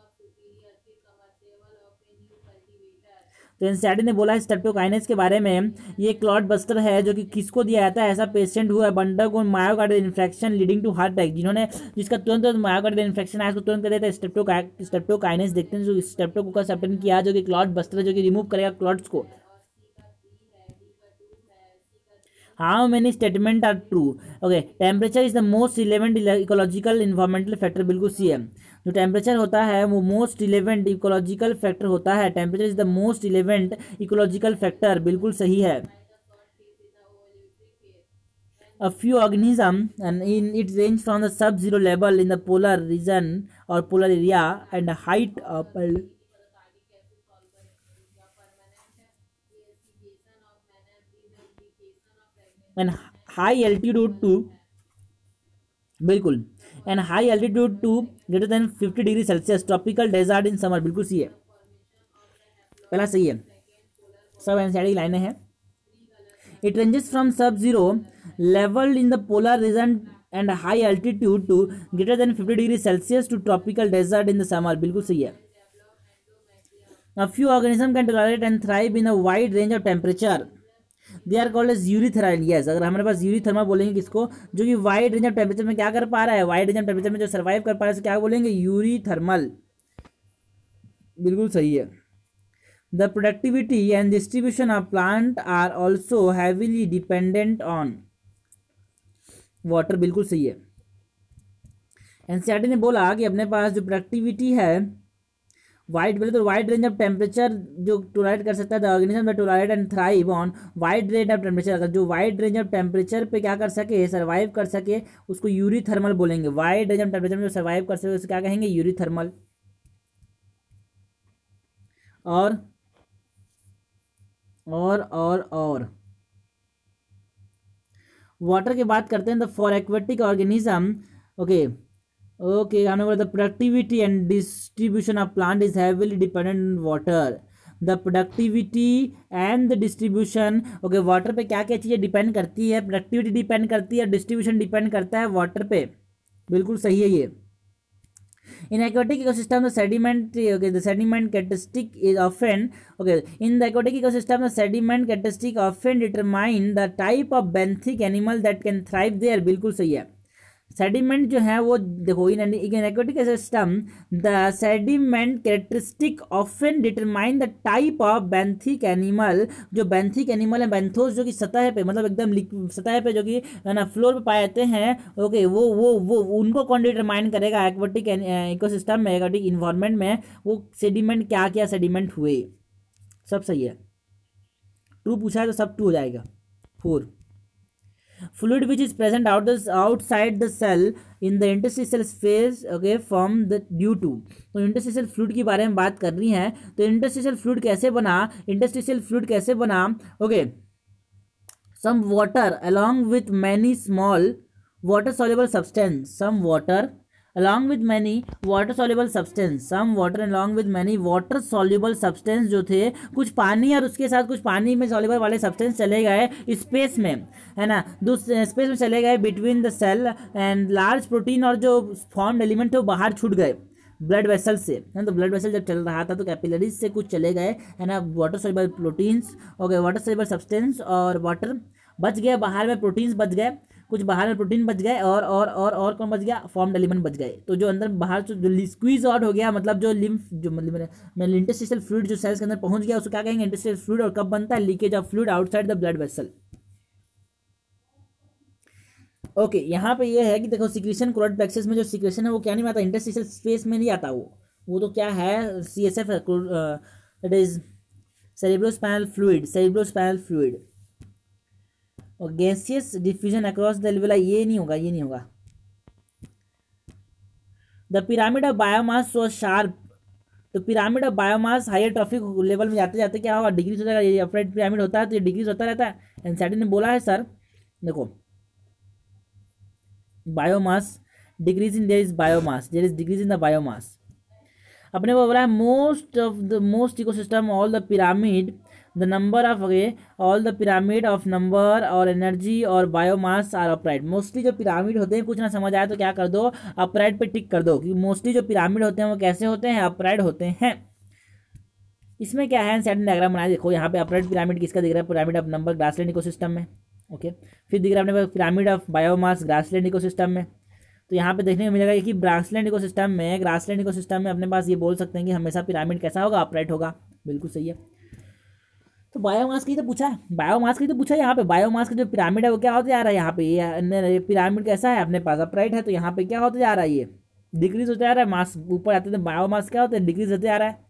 Speaker 1: तो एनसीईआरटी ने बोला है स्ट्रेप्टोकाइनेस के बारे में, ये क्लॉट बस्टर है जो कि किसको दिया जाता है, ऐसा पेशेंट हुआ है बंडर को myocardial infection leading to heart attack, जिसका तुरंत मायोकार्डियल इन्फेक्शन आया उसको तुरंत कर देता है स्ट्रेप्टोकाइनेस। देखते हैं जो स्ट्रेप्टोकोकस अटेंड किया जो कि क्लॉट बस्टर है, जो कि रिमूव करेगा क्लॉट्स को। How many statement are true, okay, temperature is the most relevant ecological environmental factor, बिल्कुल सी है। जो टेम्परेचर होता है वो मोस्ट रिलेवेंट इकोलॉजिकल फैक्टर होता है, temperature is the most relevant ecological factor, बिल्कुल सही है। A few organisms and in it range from the sub-zero level in the polar region or polar area and height of and high altitude to, बिल्कुल, and high altitude to greater than 50 degree Celsius, tropical desert in summer, बिल्कुल सही है, पहला सही है, सब NCERT की लाइनें हैं। It ranges from sub zero level in the polar region and high altitude to greater than 50 degree Celsius to tropical desert in the summer, बिल्कुल सही है। A few organisms can tolerate and thrive in a wide range of temperature. They are called as eurythermal. Yes, अगर हमारे पास eurythermal बोलेंगे किसको, जो कि wide range of temperature में क्या कर पा रहा है, वाइड रेंज ऑफ टेम्परेचर में जो सर्वाइव कर पा रहा है क्या बोलेंगे, यूरीथर्मल, बिल्कुल सही है। The productivity and distribution of plant are also heavily dependent on, water, बिल्कुल सही है। एनसीईआरटी ने बोला कि अपने पास जो प्रोडक्टिविटी है वाइड, बोले तो वाइड रेंज ऑफ टेम्परेचर जो टोलरेट कर सकता है, the organism that tolerate and thrive on wide range of temperature, अगर जो वाइड रेंज ऑफ टेम्परेचर पे क्या कर सके, सर्वाइव कर सके, उसको यूरीथर्मल बोलेंगे। वाइड रेंज ऑफ टेम्परेचर में जो सर्वाइव कर सके उसे क्या कहेंगे, यूरीथर्मल। और वाटर की बात करते हैं, the for aquatic organism, okay okay, हमने बोला the productivity and distribution of plant is heavily dependent on water. The productivity and the distribution, okay, water पे क्या क्या चीज़ें डिपेंड करती है, प्रोडक्टिविटी डिपेंड करती है, डिस्ट्रीब्यूशन डिपेंड करता है वाटर पे, बिल्कुल सही है ये। In aquatic ecosystem, the sediment, okay, the sediment characteristic is often, okay, in the aquatic ecosystem, the sediment characteristic often determine the type of benthic animal that can thrive there, बिल्कुल सही है। Sediment जो है वो देखो, in aquatic system the sediment characteristic often determine the type of benthic animal, जो benthic animal है, benthos जो कि सतह पे, मतलब एकदम सतह पे जो कि है ना फ्लोर पे पाए जाते हैं, ओके, वो उनको कौन डिटरमाइन करेगा एक्वेटिक इकोसिस्टम में, एक्वेटिक इन्वायरमेंट में, वो सेडिमेंट क्या क्या सेडिमेंट हुए। सब सही है, ट्रू पूछा है तो सब ट्रू हो जाएगा। 4 fluid which is present outside the cell in the interstitial space, okay, from the due to, तो इंटरस्टिशियल फ्लूइड के बारे में बात कर रही हैं। तो इंटरस्टिशियल फ्लूइड कैसे बना, इंटरस्टिशियल फ्लूइड कैसे बना, okay, some water along with many small water soluble substance, some water along with many water soluble substance, some water along with many water soluble substance जो थे, कुछ पानी और उसके साथ कुछ पानी में soluble वाले substance चले गए स्पेस में, है ना, दूसरे स्पेस में चले गए between the cell and large protein, और जो फॉर्म्ड एलिमेंट थे वो बाहर छूट गए ब्लड वेसल से, है। तो ब्लड वेसल जब चल रहा था तो कैपिलरीज से कुछ चले गए, है ना, water soluble proteins, okay, water soluble substance, और वाटर बच गया बाहर में, प्रोटीन्स बच गए, कुछ बाहर में प्रोटीन बच गए, और कौन बच गया, फॉर्म्ड एलिमेंट बच गए। तो जो अंदर बाहर जो स्क्वीज आउट हो गया, मतलब जो लिम्फ, जो मतलब इंटरस्टिशियल फ्लूइड जो सेल्स के अंदर पहुंच गया, उसको क्या कहेंगे, इंटरस्टिशियल फ्लूइड। और कब बनता है, leakage of fluid outside the blood vessel. Okay, यहाँ पे ये है कि देखो सिक्रेशन क्लोराइड प्लेक्सस में जो सिक्रेशन है वो क्या नहीं आता, इंटरस्टिशियल स्पेस में नहीं आता, वो तो क्या है, CSF है, that is cerebrospinal fluid, cerebrospinal fluid. और gaseous diffusion across the level, ये नहीं होगा, ये नहीं होगा। The pyramid of biomass so sharp, तो pyramid of biomass higher trophic level में जाते जाते क्या होगा, डिग्रीज हो जाएगा। ये अपराइट पिरामिड होता है तो ये डिग्रीज होता रहता है। एनसीईआरटी ने बोला है सर, देखो biomass decrease in, there is biomass, there is decrease in the biomass. अपने को बोला है most ecosystem all the pyramid the number of, all the pyramid of number और एनर्जी और बायोमास आर अपराइट। मोस्टली जो pyramid होते हैं, कुछ ना समझ आया तो क्या कर दो, अपराइट पे टिक कर दो, क्योंकि मोस्टली जो पिरामिड होते हैं वो कैसे होते हैं, अपराइट होते हैं। इसमें क्या है, सेट डायग्राम बनाया, देखो यहाँ पे अपराइट पिरामिड किसका दिख रहा है, pyramid of number grassland ecosystem में, ओके। फिर दिख रहा है अपने pyramid of biomass grassland ecosystem में। तो यहाँ पे देखने को मिलेगा कि ग्रासलैंड इकोसिस्टम में अपने पास ये बोल सकते हैं कि हमेशा पिरामिड कैसा होगा, अपराइट होगा, बिल्कुल सही है। तो बायोमास की तो पूछा है, बायोमास की तो पूछा है, यहाँ पे बायोमास का जो पिरामिड है वो क्या होता जा रहा है, यहाँ पे ये पिरामिड कैसा है अपने पास, अपराइट है। तो यहाँ पे क्या होता जा रहा है, ये डिक्रीज होता जा रहा है, मास ऊपर आते हैं, बायोमास क्या होता है, डिक्रीज होते जा रहा है।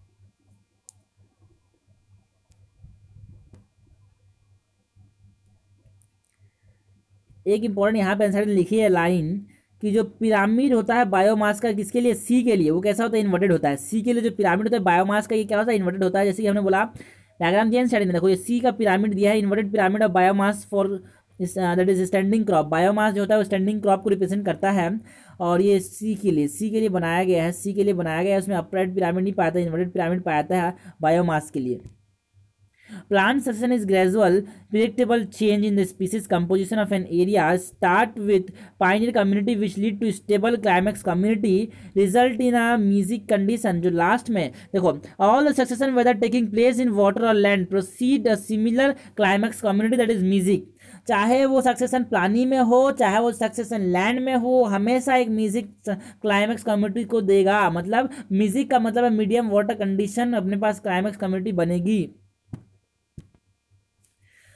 Speaker 1: एक इंपॉर्टेंट यहाँ पे आंसर लिखी है लाइन कि जो पिरामिड होता है बायोमास का, किसके लिए, सी के लिए, वो कैसा होता है, इन्वर्टेड होता है। सी के लिए जो पिरामिड होता है बायोमास का, ये क्या होता है, इन्वर्टेड होता है। जैसे कि हमने बोला डायग्राम दिया स्टडी में, देखो ये सी का पिरामिड दिया है, inverted pyramid of biomass for that is standing crop. Biomass जो होता है वो स्टैंडिंग क्रॉप को रिप्रेजेंट करता है, और ये सी के लिए बनाया गया है, सी के लिए बनाया गया है। उसमें अपराइट पिरामिड नहीं पाता, इन्वर्टेड पिरामिड पाता है बायोमास के लिए। Plant succession is gradual, predictable change in the species composition of an area. Start with pioneer community which lead to stable climax community, result in a mesic condition. जो last में देखो, all the succession whether taking place in water or land proceed a similar climax community that is mesic. चाहे वो succession पानी में हो, चाहे वो सक्सेशन लैंड में हो, हमेशा एक म्यूजिक क्लाइमैक्स कम्युनिटी को देगा। मतलब म्यूजिक का मतलब है मीडियम वाटर कंडीशन, अपने पास क्लाइमैक्स कम्युनिटी बनेगी।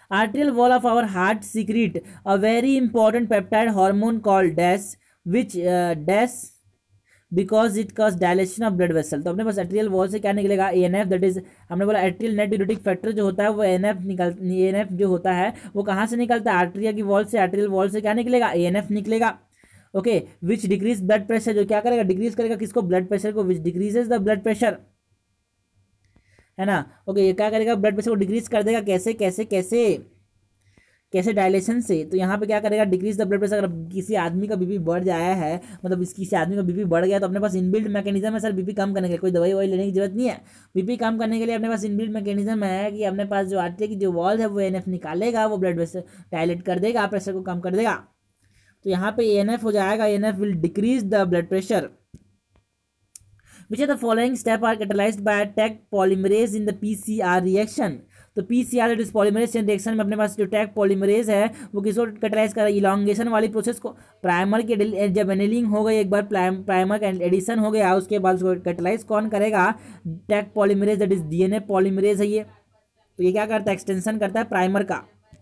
Speaker 1: Arterial wall of our heart secrete a very important peptide hormone called DAS, which DAS because it cause dilation of blood vessel. तो अपने पास एट्रियल वॉल से क्या निकलेगा, ANF, दैट इज हमने बोला एट्रियल नेट यूरेटिक फैक्टर जो होता है वो ANF जो होता है वो कहाँ से निकलता है, आर्टेरिया की वॉल से। आर्टेरियल वॉल से क्या निकलेगा, ANF निकलेगा। Okay, which decrease blood pressure, जो क्या करेगा, डिक्रीज करेगा किसको, ब्लड प्रेशर को, which decreases the blood pressure, है ना। ओके, ये क्या करेगा, ब्लड प्रेशर को डिक्रीज कर देगा। कैसे कैसे कैसे कैसे, डायलेशन से। तो यहाँ पे क्या करेगा, डिक्रीज द ब्लड प्रेशर। अगर किसी आदमी का बीपी बढ़ जाया है, मतलब किसी आदमी का बीपी बढ़ गया, तो अपने पास इनबिल्ट मैकेनिज्म है सर बीपी कम करने के लिए, कोई दवाई ववाई लेने की जरूरत नहीं है। बीपी कम करने के लिए अपने पास इनबिल्ट मैकेनिज्म है कि अपने पास जो आर्टरी की जो वॉल है वो ANF निकालेगा, वो ब्लड प्रेशर डायलेट कर देगा, प्रेशर को कम कर देगा। तो यहाँ पे ANF हो जाएगा, ANF will decrease the blood pressure. Which of the following steps are catalyzed by Taq polymerase in the PCR reaction? तो PCR इस पॉलीमरेज चेन रिएक्शन में अपने पास जो टैग पॉलीमरेज है वो किसको कैटलाइज कर रहा है, इलॉन्गेशन वाली प्रोसेस को। प्राइमर के जब एनिलिंग हो गई, एक बार प्राइमर का एडिशन हो गया, उसके बाद उसको कैटलाइज कौन करेगा, Taq polymerase, that is DNA polymerase है ये। तो ये क्या करता है, एक्सटेंशन करता है प्राइमर का।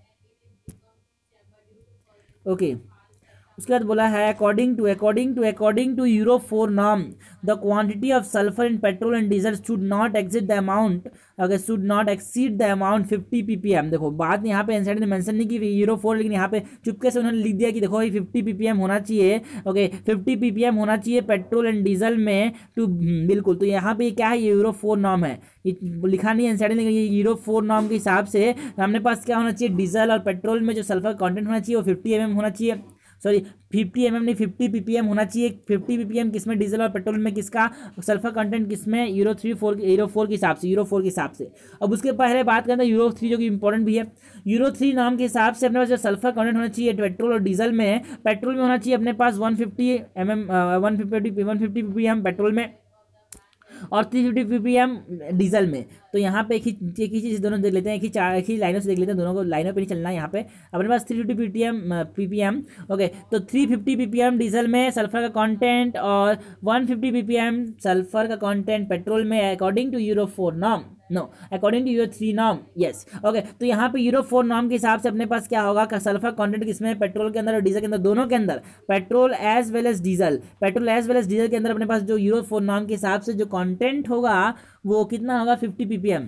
Speaker 1: ओके, उसके बाद बोला है according to Euro 4 norm the quantity of sulphur in petrol and diesel should not exceed the amount, अगर should not exceed the amount 50 ppm। देखो बात यहाँ पे एनसाइड ने मेंशन नहीं की यूरो 4, लेकिन यहाँ पे चुपके से उन्होंने लिख दिया कि देखो ये 50 ppm होना चाहिए। ओके, 50 ppm होना चाहिए पेट्रोल एंड डीजल में टू, बिल्कुल। तो यहाँ पे क्या है, ये यूरो 4 नॉर्म है, ये लिखा नहीं है एनसाइड ने, लेकिन ये यूरो 4 नॉर्म के हिसाब से हमने पास क्या होना चाहिए, डीजल और पेट्रोल में जो सल्फर कॉन्टेंट होना चाहिए वो 50 mm होना चाहिए, सॉरी 50 mm नहीं 50 ppm होना चाहिए। 50 ppm किसमें, डीजल और पेट्रोल में, किसका सल्फर कंटेंट किसमें, यूरो 4 के हिसाब से, यूरो 4 के हिसाब से। अब उसके पहले बात करते हैं यूरो 3 जो कि इंपॉर्टेंट भी है। यूरो 3 नाम के हिसाब से अपने पास जो सल्फर कंटेंट होना चाहिए पेट्रोल और डीजल में, पेट्रोल में होना चाहिए अपने पास 150 ppm पेट्रोल में और 350 ppm डीजल में। तो यहाँ पे एक ही चीज़ दोनों देख लेते हैं, एक ही लाइनों से देख लेते हैं, दोनों को लाइनों पे नहीं चलना है। यहाँ पे अपने पास 350 ppm ओके, तो 350 ppm डीजल में सल्फर का कंटेंट और 150 ppm सल्फर का कंटेंट पेट्रोल में, according to Euro 4 norm, no according to Euro 3 norm, yes. Okay, तो यहाँ पे यूरो 4 नॉर्म के हिसाब से अपने पास क्या होगा, सल्फर कंटेंट किसमें, पेट्रोल के अंदर और डीजल के अंदर, दोनों के अंदर, petrol as well as diesel के अंदर अपने पास जो यूरो 4 नॉर्म के हिसाब से जो कंटेंट होगा वो कितना होगा, 50 ppm।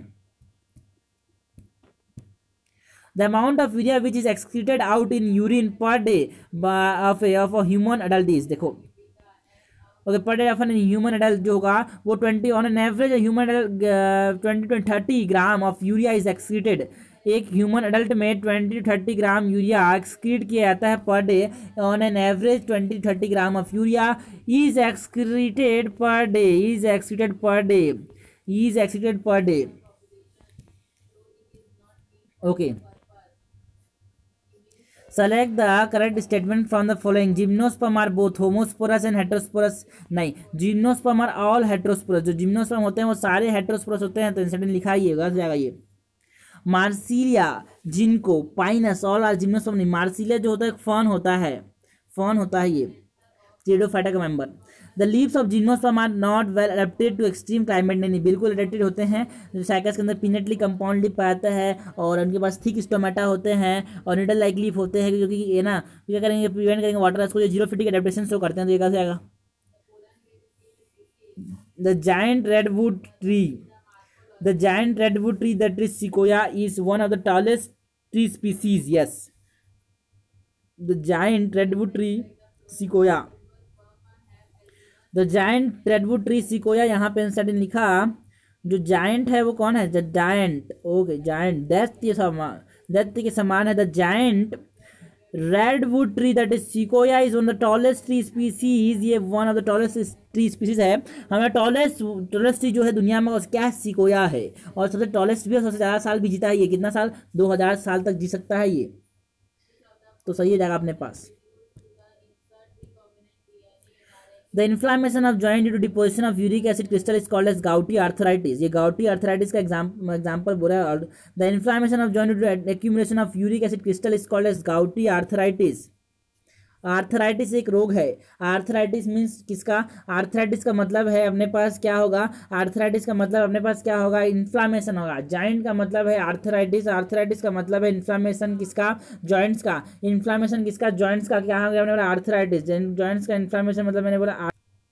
Speaker 1: The amount of urea which is excreted out in urine per day of a human adult is, देखो okay, per day of an human adult जो होगा वो 20 on an average human adult 20 to 30 gram of urea is excreted. एक human adult में 20 to 30 gram urea excrete किया जाता है per day, on an average 20 to 30 gram of urea is excreted per day, okay. Select the correct statement from the following. Gymnosperm are both homosporous and heterosporous. नहीं, gymnosperm are all heterosporous। जो gymnosperm होते हैं वो सारे heterosporous होते हैं, तो incident लिखा ही होगा जाएगा ये। मार्सिलिया, जिनको, पाइनस, ऑल आर जिम्नोस्पर्म नहीं। मार्सिलिया जो होता है फर्न होता है ये स्टेडोफाइटा का member. The leaves of gymnosperm are not well adapted to extreme climate, नहीं बिल्कुल अडेप्टेड होते हैं। जो साइकस के अंदर पीनटली कंपाउंड लीफ पाता है और उनके पास थिक स्टोमेटा होते हैं और निडल लाइक लीफ होते हैं, क्योंकि ये ना क्या करेंगे, प्रिवेंट करेंगे वाटर लॉस को, जो जीरोफिटिक एडेप्टेशन शो करते हैं। तो ये कैसे आएगा, the giant redwood tree that is sequoia is one of the tallest tree species, yes. The giant redwood tree sequoia, the giant redwood tree sequoia, यहाँ पे इंस्टेंट लिखा जो जायंट है वो कौन है, द जायंट, ओके, जायंट दैत्य के समान है। The giant redwood tree that is sequoia is one of the tallest tree species, ये one of the tallest tree species है। हमें टॉलेस्ट ट्री जो है दुनिया में क्या है, सिकोया है। और सबसे टॉलेस्ट भी है, सबसे ज़्यादा साल भी जीता है ये, कितना साल, 2000 साल तक जी सकता है ये, तो सही है जाएगा अपने पास। The inflammation of joint due to deposition of uric acid crystal is called as gouty arthritis। ये gouty arthritis का एग्जाम्पल बोला है। और the inflammation of joint due to accumulation of uric acid crystal is called as gouty arthritis। Arthritis एक रोग है। Arthritis means किसका, arthritis का मतलब है अपने पास क्या होगा, आर्थराइटिस का मतलब अपने पास क्या होगा, इन्फ्लामेशन होगा। जॉइंट का मतलब है आर्थराइटिस, आर्थराइटिस का मतलब है इन्फ्लामेशन किसका, जॉइंट्स का। इन्फ्लामेशन किसका, जॉइंट्स का। क्या हो गया, मैंने बोला आर्थराइटिस, जॉइंट्स का इन्फ्लामेशन मतलब मैंने बोला।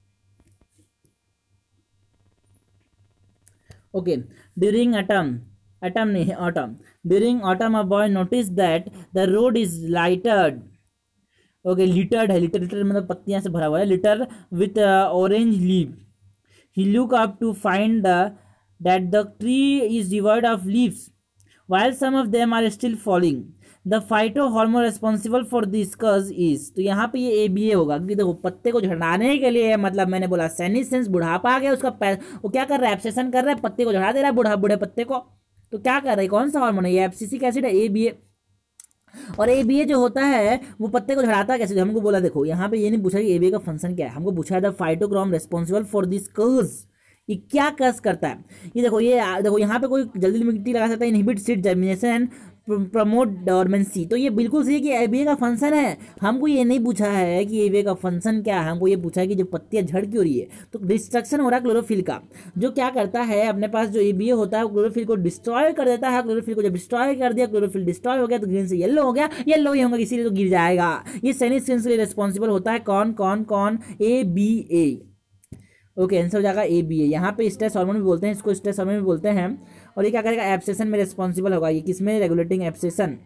Speaker 1: ओके, ड्यूरिंग autumn नहीं है, autumn, during autumn a boy noticed that the road is littered, ओके littered है, littered मतलब पत्तियां से भरा हुआ है, litter with orange leaf. He looked up to find that the tree is devoid of leaves while some of them are still falling. The phytohormone responsible for this cause is, तो यहाँ पे ये ABA होगा, क्योंकि देखो पत्ते को झड़ाने के लिए, मतलब मैंने बोला सेनिसेंस, बुढ़ापा आ गया उसका वो क्या कर रहा है, एब्सेशन कर रहा है, पत्ते को झड़ा दे रहा है, बूढ़े पत्ते को। तो क्या कर रहा है, कौन सा हार्मोन है ये, एब्सिसिक एसिड है, ABA। और ABA जो होता है वो पत्ते को झड़ाता कैसे, हमको बोला देखो यहाँ पे ये नहीं पूछा कि ABA का फंक्शन क्या है, हमको पूछा है the phytochrome responsible for this cause, ये क्या कस करता है। ये देखो यहाँ पे कोई जल्दी मिट्टी लगा सकता है, inhibit seed germination, promote dormancy. तो ये बिल्कुल सही है कि ABA का फंक्शन है। हमको ये नहीं पूछा है कि ABA का फंक्शन क्या है, हमको ये पूछा है कि जो पत्तियां झड़ क्यों रही है। तो डिस्ट्रक्शन हो रहा है क्लोरोफिल का, जो क्या करता है अपने पास जो ABA होता है वो क्लोरोफिल को डिस्ट्रॉय कर देता है। क्लोरोफिल को जब डिस्ट्रॉय कर दिया, क्लोरोफिल डिस्ट्रॉय हो गया तो ग्रीन से येलो हो गया, येलो ही होगा इसीलिए तो गिर जाएगा। ये सेनिसेंस के लिए रिस्पॉन्सिबल होता है कौन कौन कौन, ABA। ओके, आंसर हो जाएगा ABA। यहाँ पे स्ट्रेस हार्मोन भी बोलते हैं, इसको स्ट्रेस हार्मोन भी बोलते हैं। और ये क्या करेगा, एब्सेशन में रिस्पॉन्सिबल होगा। ये किसमें, regulating abscission.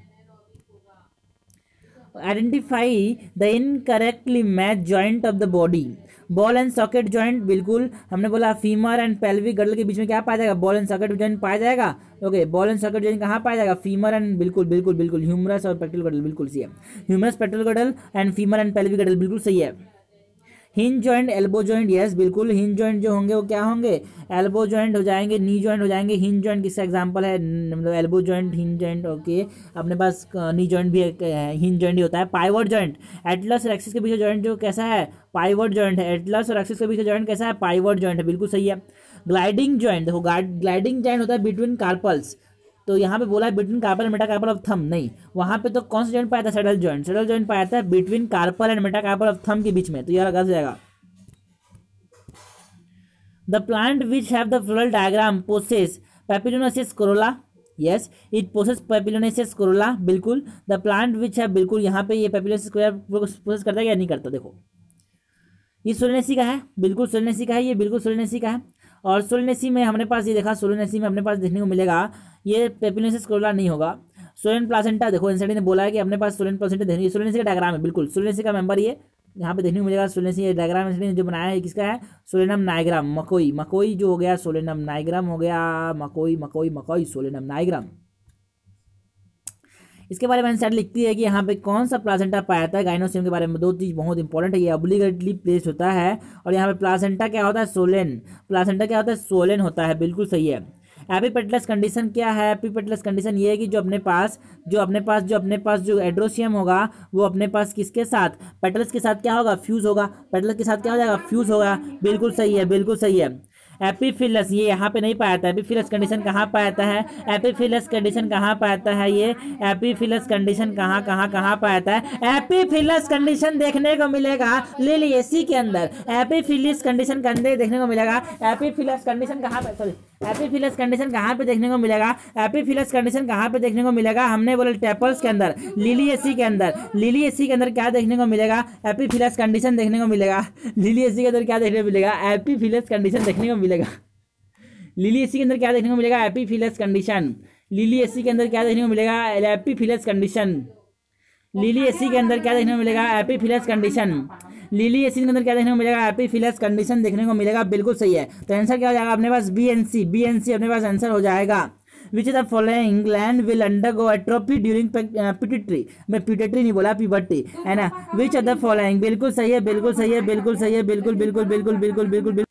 Speaker 1: Identify the incorrectly match joint of the body, ball and socket joint, बिल्कुल हमने बोला फीमर एंड पेल्विक गर्डल के बीच में क्या पाया जाएगा, बॉल एंड सॉकेट जॉइंट पाया जाएगा। Okay, ball and socket joint कहाँ पाया जाएगा, फीमर एंड, बिल्कुल बिल्कुल बिल्कुल, ह्यूमरस और पेक्टोरल गर्डल, बिल्कुल सही है। Humerus, pectoral girdle and femur and pelvic girdle, बिल्कुल सही है। Hinge joint, elbow joint, yes बिल्कुल, हिंज जॉइंट जो होंगे वो क्या होंगे, एल्बो जॉइंट हो जाएंगे, नी जॉइंट हो जाएंगे। हिंज जॉइंट किसका एग्जांपल है, मतलब elbow joint, hinge joint. Okay, अपने पास नी जॉइंट भी हिंज जॉइंट ही होता है। पाइवट जॉइंट, एटलस और एक्सिस के बीच जॉइंट जो कैसा है, पाइवट जॉइंट है। एटलस और एक्सिस के बीच जॉइंट कैसा है, पाइवट जॉइंट है, बिल्कुल सही है। ग्लाइडिंग जॉइंट, देखो ग्लाइडिंग जॉइंट होता है बिटवीन कार्पल्स, तो यहाँ पे बोला है between carpal and metacarpal of thumb, नहीं, वहाँ पे तो कौन सा जॉइंट पाया था, सैडल जॉइंट। सैडल जॉइंट पाया था between carpal and metacarpal of thumb के बीच में, तो यह गलत हो जाएगा। The plant which have the floral diagram possess papilionaceous corolla. Yes, it possess papilionaceous corolla. बिल्कुल। The plant which have, बिल्कुल यहाँ पे ये papilionaceous corolla possess करता है या नहीं करता, देखो ये सोलेनेसी का है, बिल्कुल सोलेनेसी का है, ये बिल्कुल सोलेनेसी का है। और सोलेनेसी में हमने पास ये देखा, सोलेनेसी में अपने पास देखने को मिलेगा ये पेपिलोनेसिस कोरोला नहीं होगा। सोलेन प्लासेंटा, देखो एनसीडी ने बोला है कि अपने पास सोलेन प्लासेंटा देखने, सोलेनेसी का डायग्राम है, बिल्कुल सोलेनेसी का मेंबर ये यहाँ पे देखने को मिलेगा। सोलेनेसी डायग्राम एनसीडी ने जो बनाया है किसका है, सोलेनम नाइग्राम, मकोई, मकोई जो हो गया सोलेनम नाइग्राम हो गया, मकोई मकोई मकोई सोलेनम नाइग्राम। इसके बारे में एनसीडी लिखती है कि यहाँ पे कौन सा प्लासेंटा पाया जाता है। गाइनोसियम के बारे में दो चीज बहुत इंपॉर्टेंट है, ये ऑब्लिगेटली प्लेस होता है। और यहाँ पे प्लासेंटा क्या होता है, सोलेन, प्लासेंटा क्या होता है, सोलेन होता है, बिल्कुल सही है। एपिपेटलस कंडीशन क्या है, एपिपेटलस कंडीशन ये है कि जो अपने पास जो एड्रोसियम होगा वो अपने पास किसके साथ, पेटल्स के साथ क्या होगा, फ्यूज होगा, पेटल्स के साथ क्या हो जाएगा, फ्यूज होगा, बिल्कुल सही है, बिल्कुल सही है। एपिफिलस ये यहाँ पे नहीं पाया जाता है, एपिफिलस कंडीशन कहाँ पाया जाता है, एपिफिलस कंडीशन कहाँ पाया जाता है, ये एपिफिलस कंडीशन कहाँ पाया जाता है, एपिफिलस कंडीशन देखने को मिलेगा लिलिएसी के अंदर, एपिफिलस कंडीशन के अंदर देखने को मिलेगा। एपिफिलस कंडीशन कहाँ पे, सॉरी एपिफिलस कंडीशन कहाँ पे देखने को मिलेगा, एपिफिलस कंडीशन कहाँ पे देखने को मिलेगा, हमने बोले टेपल्स के अंदर, लिलिएसी के अंदर, लिलिएसी के अंदर क्या देखने को मिलेगा, एपिफिलस कंडीशन देखने को मिलेगा। लिलिएसी के अंदर क्या देखने को मिलेगा, एपिफिलस कंडीशन देखने को मिलेगा। लिलिएसी के अंदर क्या देखने को मिलेगा, एपिफिलस कंडीशन। लिलिएसी के अंदर क्या देखने को मिलेगा, एपिफिलस कंडीशन। लिलिएसी के अंदर क्या देखने को मिलेगा, एपिफिलस कंडीशन। लिलिएसी के अंदर क्या देखने को मिलेगा, एपिफिलस कंडीशन देखने को मिलेगा, बिल्कुल सही है। तो आंसर क्या हो जाएगा अपने पास, BNC, BNC अपने पास आंसर हो जाएगा। Which is the following gland will undergo atrophy during pituitary, मैं पिट्यूटरी नहीं बोला, पिबर्टी है ना। विच ऑफ द फॉलोइंग, बिल्कुल सही है, बिल्कुल सही है, बिल्कुल सही है, बिल्कुल बिल्कुल बिल्कुल बिल्कुल बिल्कुल।